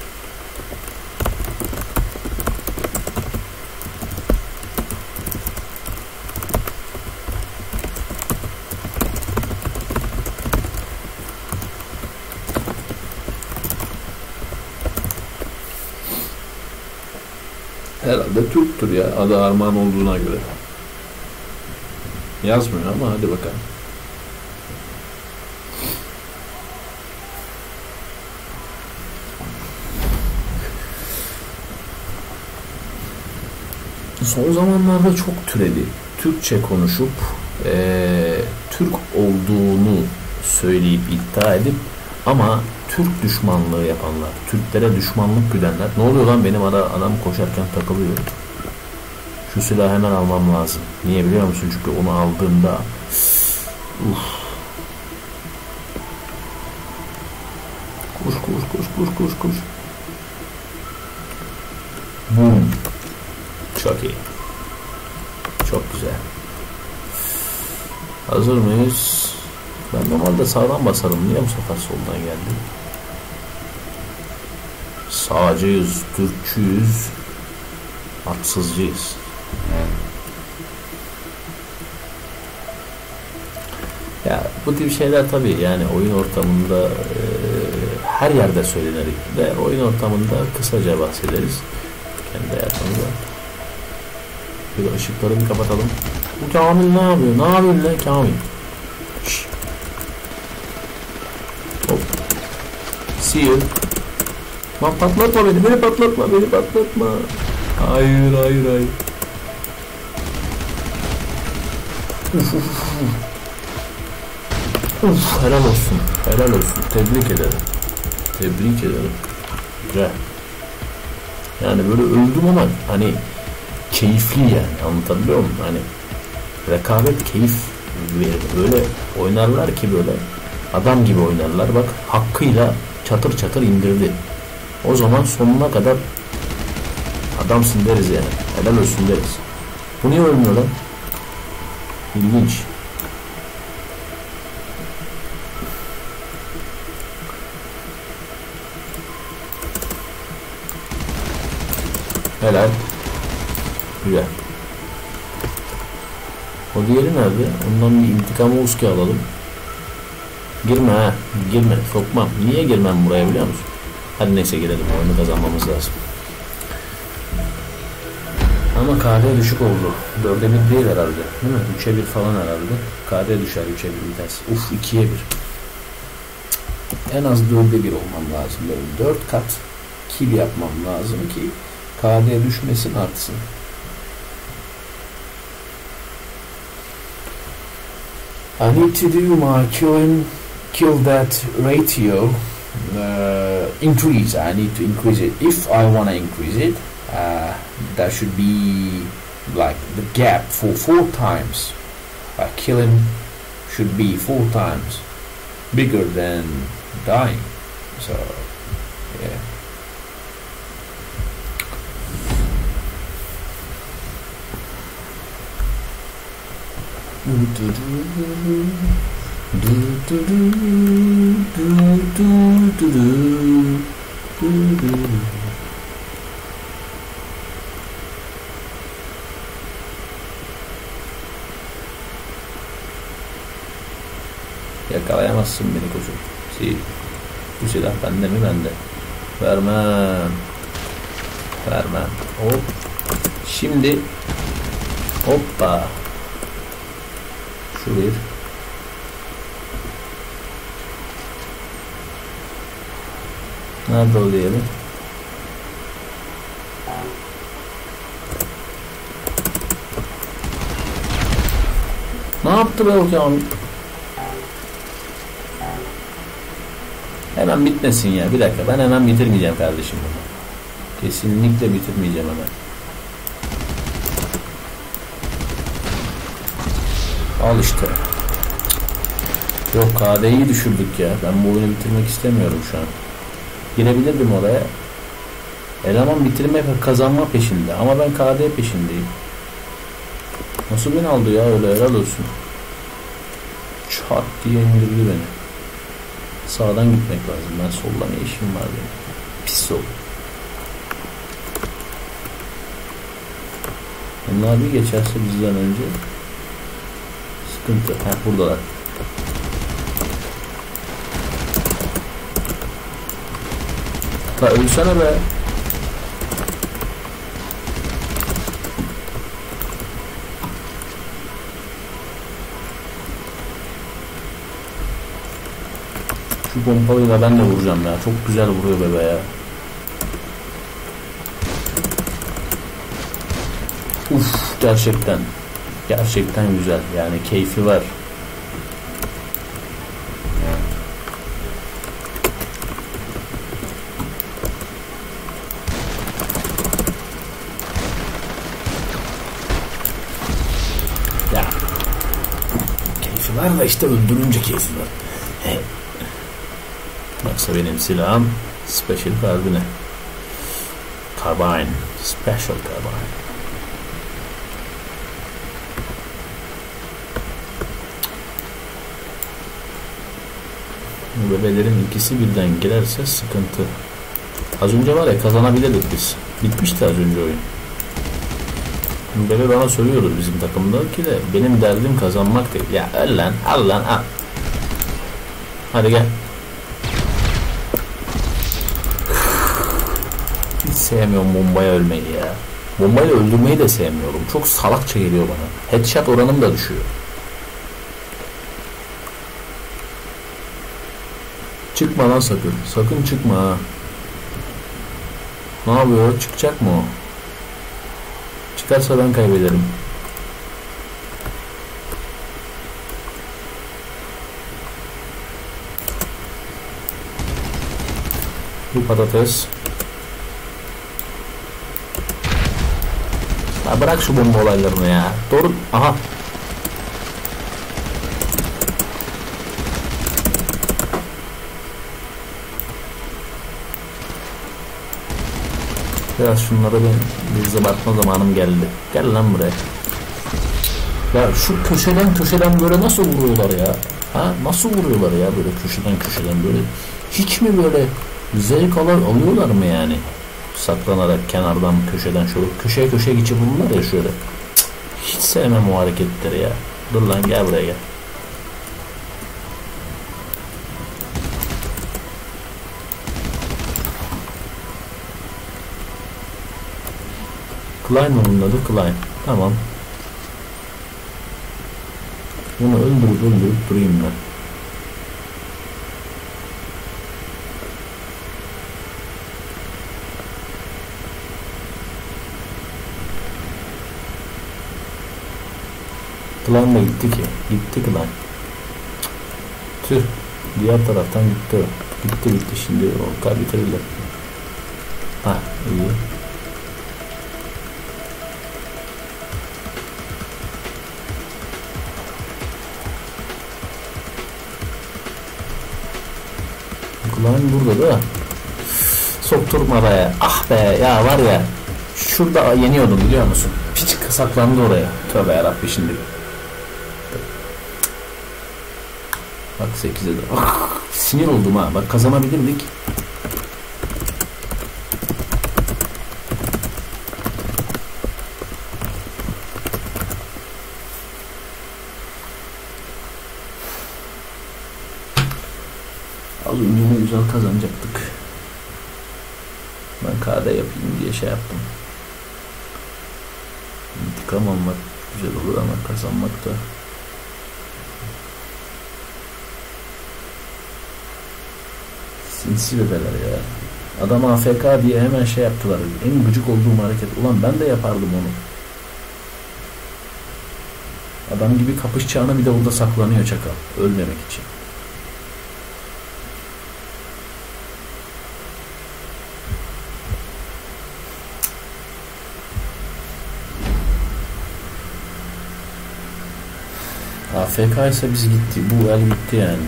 Herhalde Türk'tür ya, adı Arman olduğuna göre. Yazmıyor ama hadi bakalım. Son zamanlarda çok türedi. Türkçe konuşup e, Türk olduğunu söyleyip iddia edip ama Türk düşmanlığı yapanlar, Türklere düşmanlık güdenler. Ne oluyor lan, benim ara, adam koşarken takılıyor. Şu silahı hemen almam lazım. Niye biliyor musun? Çünkü onu aldığımda uf. Koş koş koş koş koş koş. Boom. Çok iyi. Çok güzel. Hazır mıyız? Ben normalde sağdan basarım. Niye bu sefer soldan geldi? Sağcıyız, Türkçüyüz, haksızcıyız. Ya bu tip şeyler tabii yani oyun ortamında e, her yerde söylenir ve oyun ortamında kısaca bahsederiz kendi hayatımızda. Böyle ışıkları bir kapatalım. Bu Kamil ne yapıyor? Ne yapıyorsun lan Kamil? Şşş. Hop. See you. Lan patlatma beni, beni patlatma, beni patlatma. Hayır, hayır, hayır. Uf, uf, uf. Uf, helal olsun, helal olsun. Tebrik ederim. Tebrik ederim. Güzel. Yani böyle öldüm ama hani keyifli yani, anlatabiliyor muyum? Hani rekabet keyif verir. Öyle oynarlar ki böyle adam gibi oynarlar. Bak hakkıyla çatır çatır indirdi. O zaman sonuna kadar adamsın deriz yani. Helal olsun deriz. Bu niye ölmüyor lan? İlginç. Helal. Güzel. O diğeri nerede? Ondan bir intikam uski alalım. Girme ha. Girme. Sokmam. Niye girmem buraya biliyor musun? Hadi neyse girelim. Oyunu kazanmamız lazım. Ama K D düşük oldu. dörde bir değil herhalde. Değil mi? üçe bir falan herhalde. K D düşer üçe bir biterse. Uf ikiye bir. En az dörde bir olmam lazım. Böyle dört kat kill yapmam lazım ki K D düşmesin, artsın. I need to do my killing, kill that ratio uh, increase. I need to increase it. If I want to increase it, uh, that should be like the gap for four times. Uh, killing should be four times bigger than dying. So, yeah. Do do do do do do do do do do. Yakalayamazsın beni koçum. Sil. Bu silah bende mi? Bende. Vermem. Vermem. Hop. Şimdi hoppa. Şu bir. Nerede o diyelim? Ne yaptı be o Kamil? Hemen bitmesin ya. Bir dakika. Ben hemen bitirmeyeceğim kardeşim bunu. Kesinlikle bitirmeyeceğim hemen. Al işte. Yok K D'yi düşürdük ya. Ben bu oyunu bitirmek istemiyorum şu an. Girebilirdim oraya. Eleman bitirme ve kazanma peşinde. Ama ben K D peşindeyim. Nasıl beni aldı ya öyle, helal olsun. Çat diye indirdi beni. Sağdan gitmek lazım. Ben solda ne işim var benim? Pis sol. Onlar bir geçerse bizden önce sıkıntı. Heh, buradalar. La ölsene be. Şu pompalıyla ben de vuracağım ya. Çok güzel vuruyor bebe ya. Uf, gerçekten. Gerçekten güzel. Yani keyfi var. Ya. Keyfi var da işte öldürünce keyfi var. He. Baksa benim silahım Special Carbine. Carbine. Special Carbine. Bebelerin ikisi birden girerse sıkıntı. Az önce var ya kazanabilirdik biz. Bitmişti az önce oyun. Bebe bana söylüyordu bizim takımdaki de benim derdim kazanmak değil. Ya öl lan, al lan, al. Hadi gel. Hiç sevmiyorum bombaya ölmeyi ya. Bombayla öldürmeyi de sevmiyorum. Çok salakça geliyor bana. Headshot oranım da düşüyor. Çıkma lan sakın. Sakın çıkma ha. Ne yapıyor? Çıkacak mı o? Çıkarsa ben kaybederim. Bu patates. Ya bırak şu bomba olaylarını ya. Doğru. Aha. Biraz şunları ben bir zıbartma zamanım geldi. Gel lan buraya. Ya şu köşeden köşeden böyle nasıl vuruyorlar ya? Ha nasıl vuruyorlar ya böyle köşeden köşeden böyle? Hiç mi böyle zevk alır, alıyorlar mı yani? Saklanarak kenardan köşeden şöyle köşeye köşeye geçip vururlar ya şöyle. Cık, hiç sevmem o hareketleri ya. Dur lan gel buraya gel. Klein onun adı Klein. Tamam. Bunu öldürüp öldürüp durayım ben. Klein de gitti ki. Gitti Klein. Tüh. Diğer taraftan gitti. Gitti gitti şimdi. O kadar bitirirler. Ha iyi. Klein burada da. Sokturma be. Ah be ya var ya. Şurada yeniyordum biliyor musun? Piç saklandı oraya. Tövbe yarabbi şimdi. Bak sekize de. Ah, sinir oldum ha. Bak kazanabilirdik. Az önce ne güzel kazanacaktık. Ben K D yapayım diye şey yaptım. İntikam almak güzel olur ama kazanmak da. Sinsi bebeler ya. Adam A F K diye hemen şey yaptılar. En gıcık olduğum hareket. Ulan ben de yapardım onu. Adam gibi kapışacağına bir de burada saklanıyor çakal. Ölmemek için. A F K ise biz gitti. Bu el gitti yani.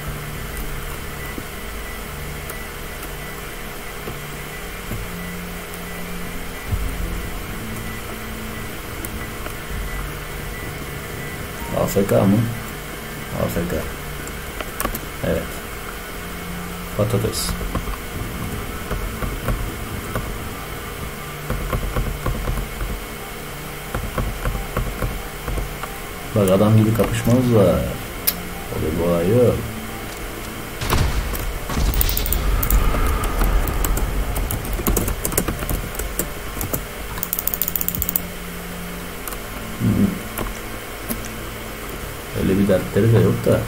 A F K mı? A F K. Evet. Patates. Bak adam gibi kapışmazlar. Öyle bir olay yok. Öyle bir dertleri de yok da.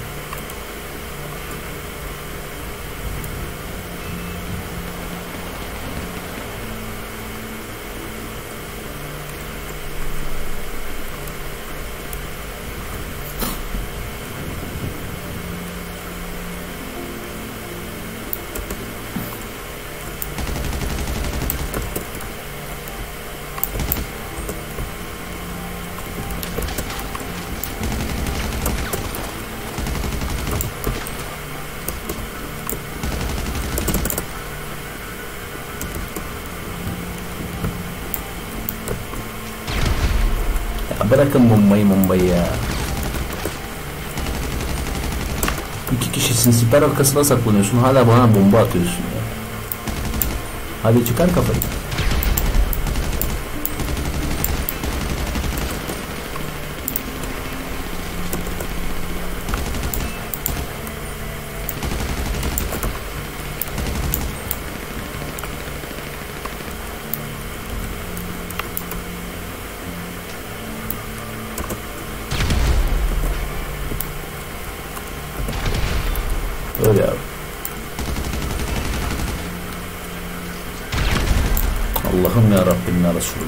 Bırakın bombayı bombayı ya. İki kişisin, siper arkasına saklanıyorsun, hala bana bomba atıyorsun ya. Hadi çıkar kafayı. Öyle abi. Allah'ım ya Rabbim ya Resulüm.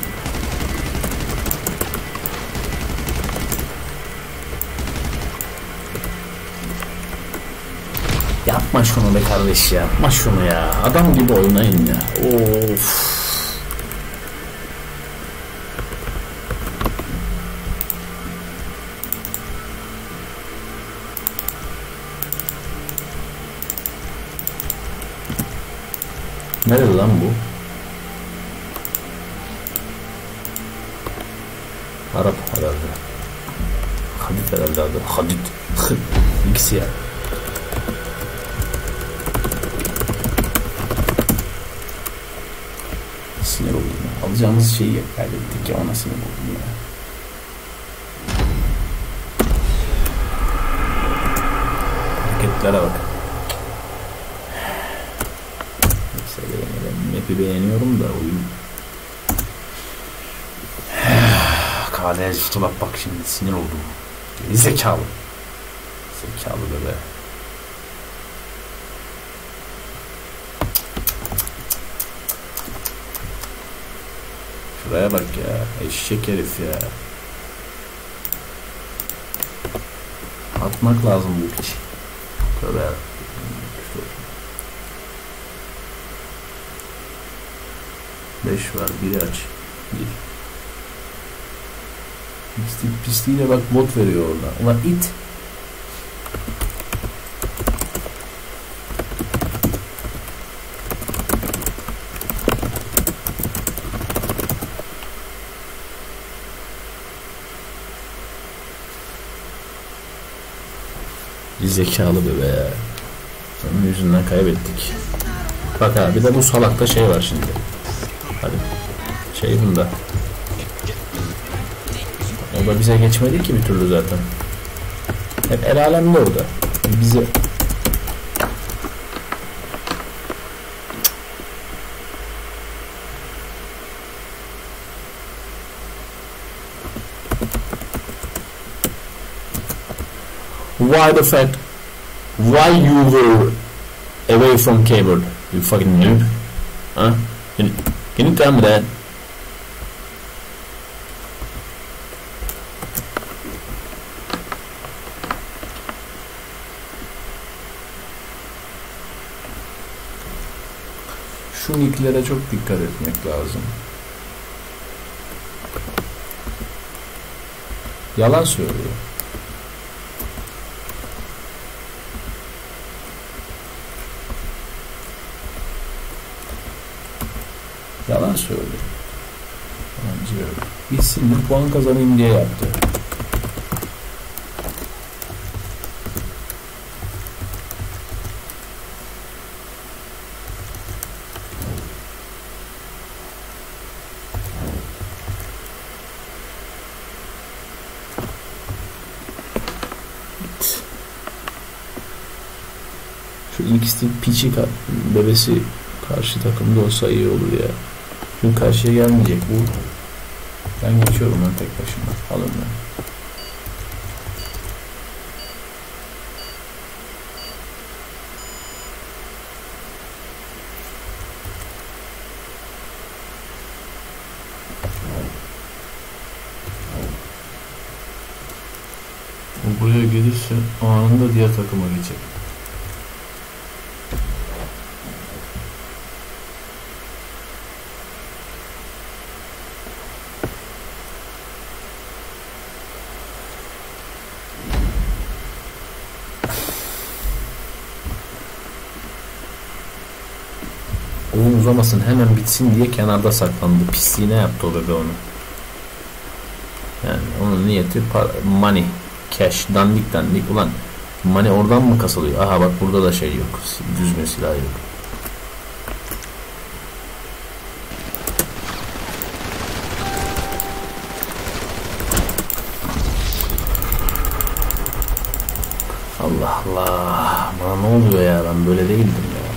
Yapma şunu be kardeş ya. Yapma şunu ya. Adam gibi oynayın ya. Of. Nerede lan bu? Arap herhalde. Hadid herhalde adı. Hadid. İkisi ya. Sinir oldum ya. Alacağımız şeyi kaybettik ya, ona sinir oldum ya. Hareketlere bak. Map'i beğeniyorum da oyun. K D işte bak bak şimdi sinir oldum. Zekalı. Zekalı bebe. Şuraya bak ya. Eşek herif ya. Atmak lazım bu piç. Tövbe ya. beş var, biri aç. Bir. Pislik pisliğiyle bak bot veriyor orada. Ulan it. Bir zekalı bebe ya. Onun yüzünden kaybettik. Bak abi bir de bu salakta şey var şimdi. Hadi. Şey bunda. O da bize geçmedi ki bir türlü zaten. Hep el alemde orada. Bize... Why the fact? Why you were away from keyboard? You fucking noob. Huh? Can, can you tell me that? Şu nicklere çok dikkat etmek lazım. Yalan söylüyor. Yalan söylüyor. Bence öyle. Bitsin bir puan kazanayım diye yaptı. Şu X-Team piçi bebesi karşı takımda olsa iyi olur ya. Çünkü karşıya gelmeyecek bu. Ben geçiyorum ben tek başıma. Alın ben. O buraya gelirse anında diğer takıma geçecek. Oyun uzamasın hemen bitsin diye kenarda saklandı. Pisliğine yaptı o bebe onu. Yani onun niyeti para, money, cash, dandik dandik. Ulan Money oradan mı kasılıyor? Aha bak burada da şey yok. Düzgün silah yok. Allah Allah. Bana ne oluyor ya? Ben böyle değildim ya.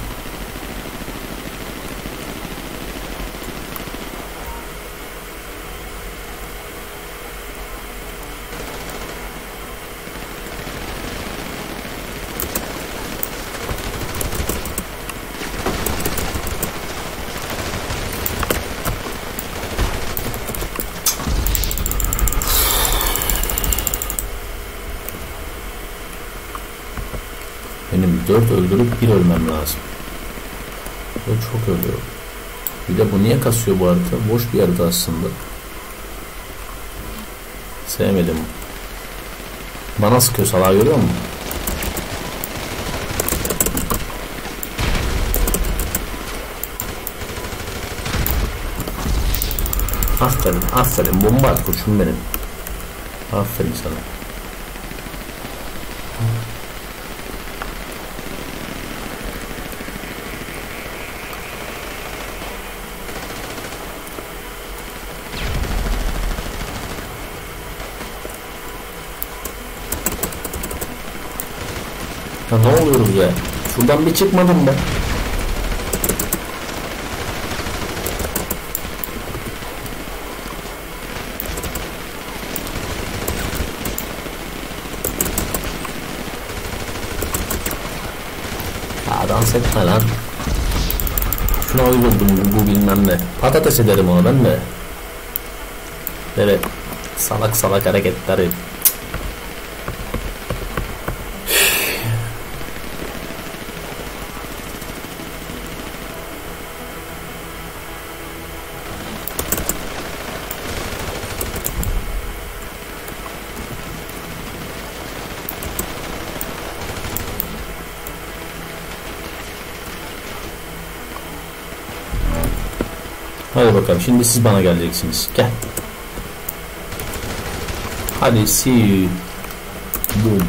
Benim dört öldürüp bir ölmem lazım. O çok ölüyor. Bir de bu niye kasıyor bu harita? Boş bir harita aslında. Sevmedim. Bana sıkıyor, salağı görüyor musun? Aferin, aferin. Bomba at koçum benim. Aferin sana. Ya ne oluyoruz ya? Şuradan bir çıkmadım ben. Ya dans etme lan. Şuna uydurdum bu bilmem ne. Patates ederim onu ben de. Evet. Salak salak hareketleri. Hadi bakalım, şimdi siz bana geleceksiniz. Gel. Hadi see you. Boom.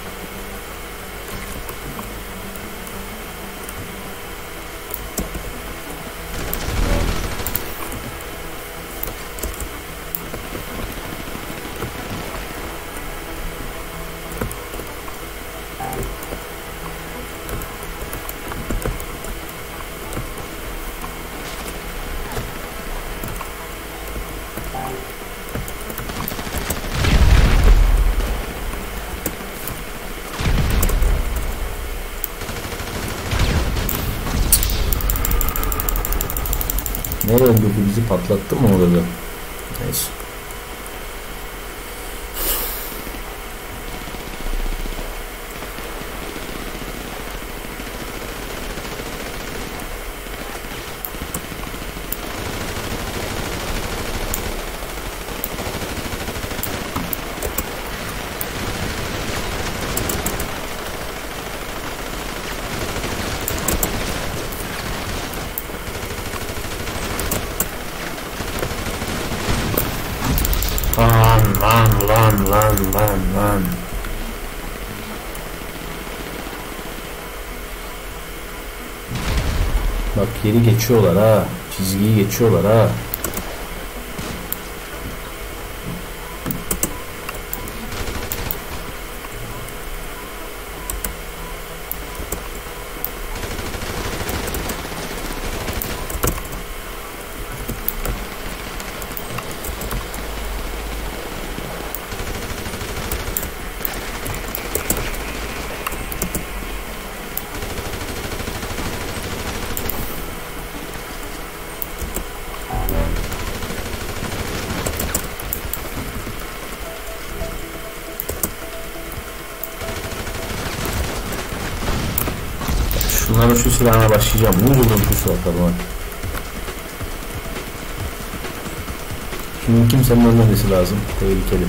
Nereye öldürdü bizi, patlattı mı orada? Neyse. Lan lan lan lan lan lan. Bak yeri geçiyorlar ha. Çizgiyi geçiyorlar ha. Şunların şu silahına başlayacağım. Vurdum şu silahlarına. Şimdi kimsenin ölmemesi lazım. Tehlikeli.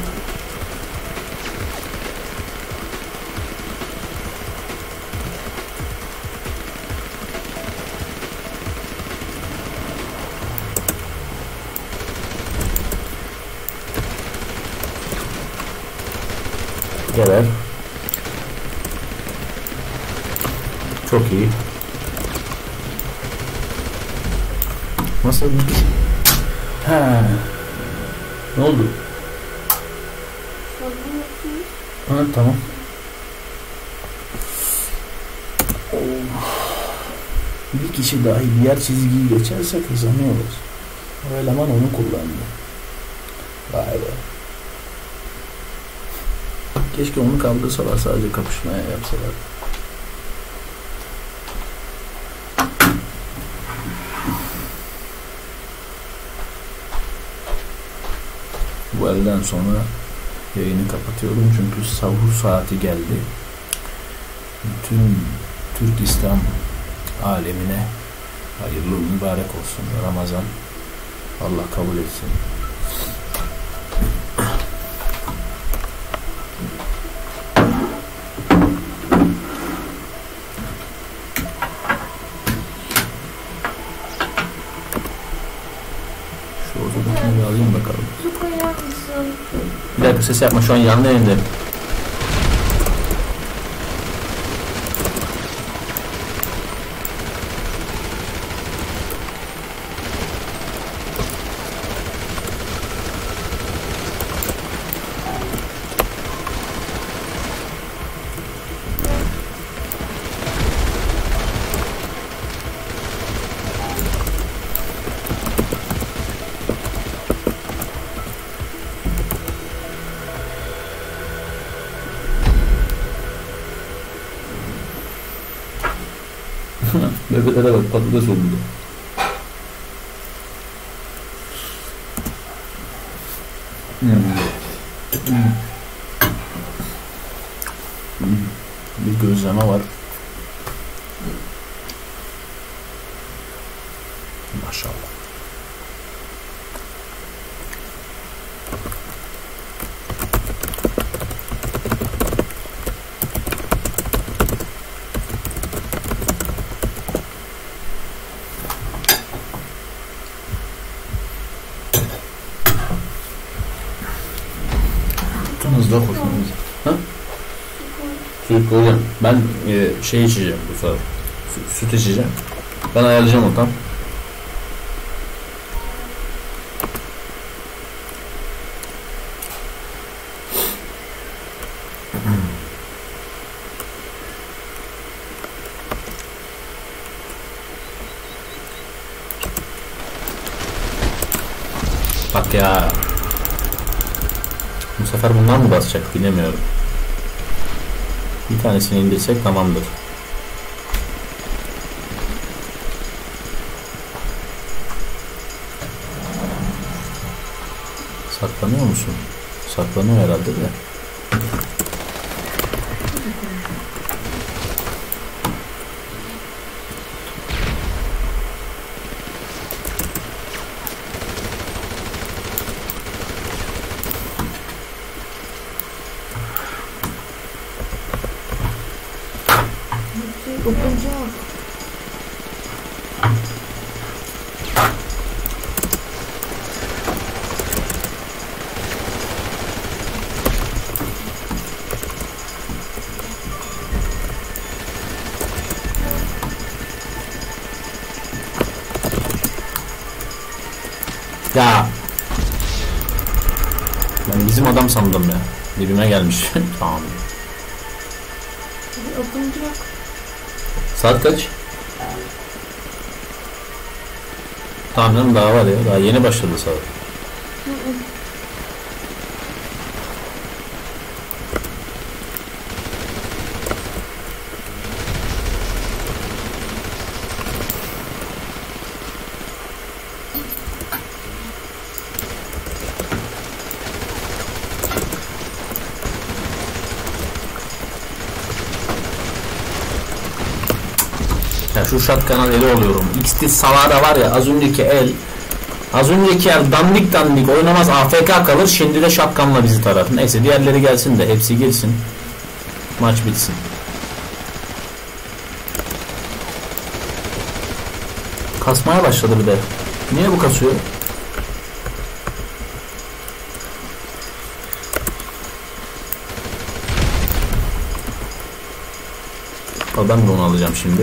Geber. Çok iyi. Nasıl? Ha. Ne oldu? Ha, tamam. Oh. Bir kişi dahi diğer çizgiyi geçerse kazanıyoruz. O eleman onu kullandı. Vay be. Keşke onu kaldırsalar, sadece kapışmaya yapsalar. Bu elden sonra yayını kapatıyorum çünkü sahur saati geldi. Bütün Türk İslam alemine hayırlı mübarek olsun Ramazan. Allah kabul etsin. Şu ortadakini bir alayım bakalım. Su koyar mısın? Bir dakika, ses yapma, şu an yanlı yayındayım. Bebeklere bak, patates oldu. Hmm. Hmm. Hmm. Bir gözleme var. Maşallah. Tutunuz da hoşunuza. Ha? Süt koyacağım. Ben e, şey içeceğim bu sefer. Süt, süt içeceğim. Ben ayarlayacağım o tam. Bak ya. Bu sefer bunlar mı basacak bilemiyorum. Bir tanesini indirsek tamamdır. Saklanıyor musun? Saklanıyor herhalde de. Dokunacağım. Ya. Ben bizim adam sandım ya. Dibime gelmiş. Tamam. Dokunacak. Saat kaç? Tamam canım, daha var ya. Daha yeni başladı saat. Hı hı. Ya şu shotgun'a deli oluyorum. X'ti Savada var ya, az önceki el. Az önceki el dandik dandik oynamaz, A F K kalır. Şimdi de shotgun'la bizi tarar. Neyse, diğerleri gelsin de hepsi girsin. Maç bitsin. Kasmaya başladı bir de. Niye bu kasıyor? Al ben de onu alacağım şimdi.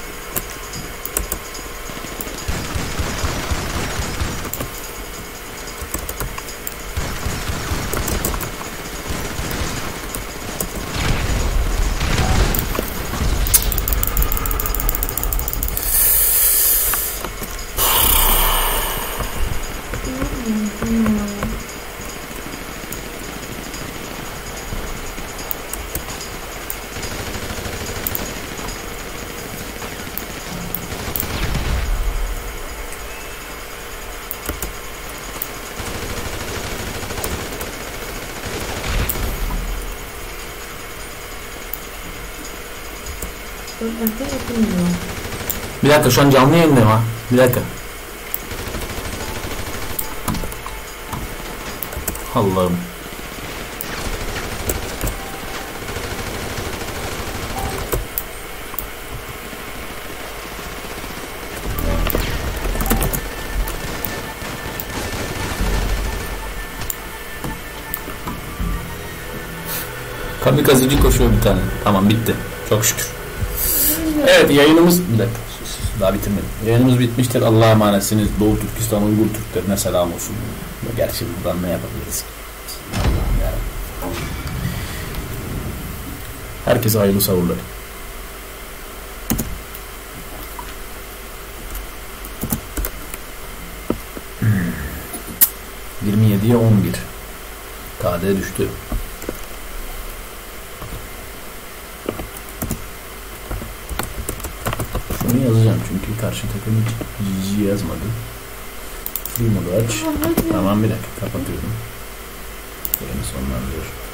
Bir dakika, şu an canlı yayındayım ha. Bir dakika. Allah'ım. Kamikazeci koşuyor bir tane. Tamam, bitti. Çok şükür. Evet, yayınımız bir dakika. Daha bitirmedim. Yayınımız bitmiştir. Allah'a emanetsiniz. Doğu Türkistan Uygur Türklerine selam olsun. Gerçi buradan ne yapabiliriz? Yani. Herkese hayırlı sahurlar. yirmi yediye on bir. K D düştü. Şunu yazacağım çünkü karşı takım hiç G G yazmadı. Free modu aç. Tamam, bir dakika kapatıyorum. Yayını sonlandırıyorum.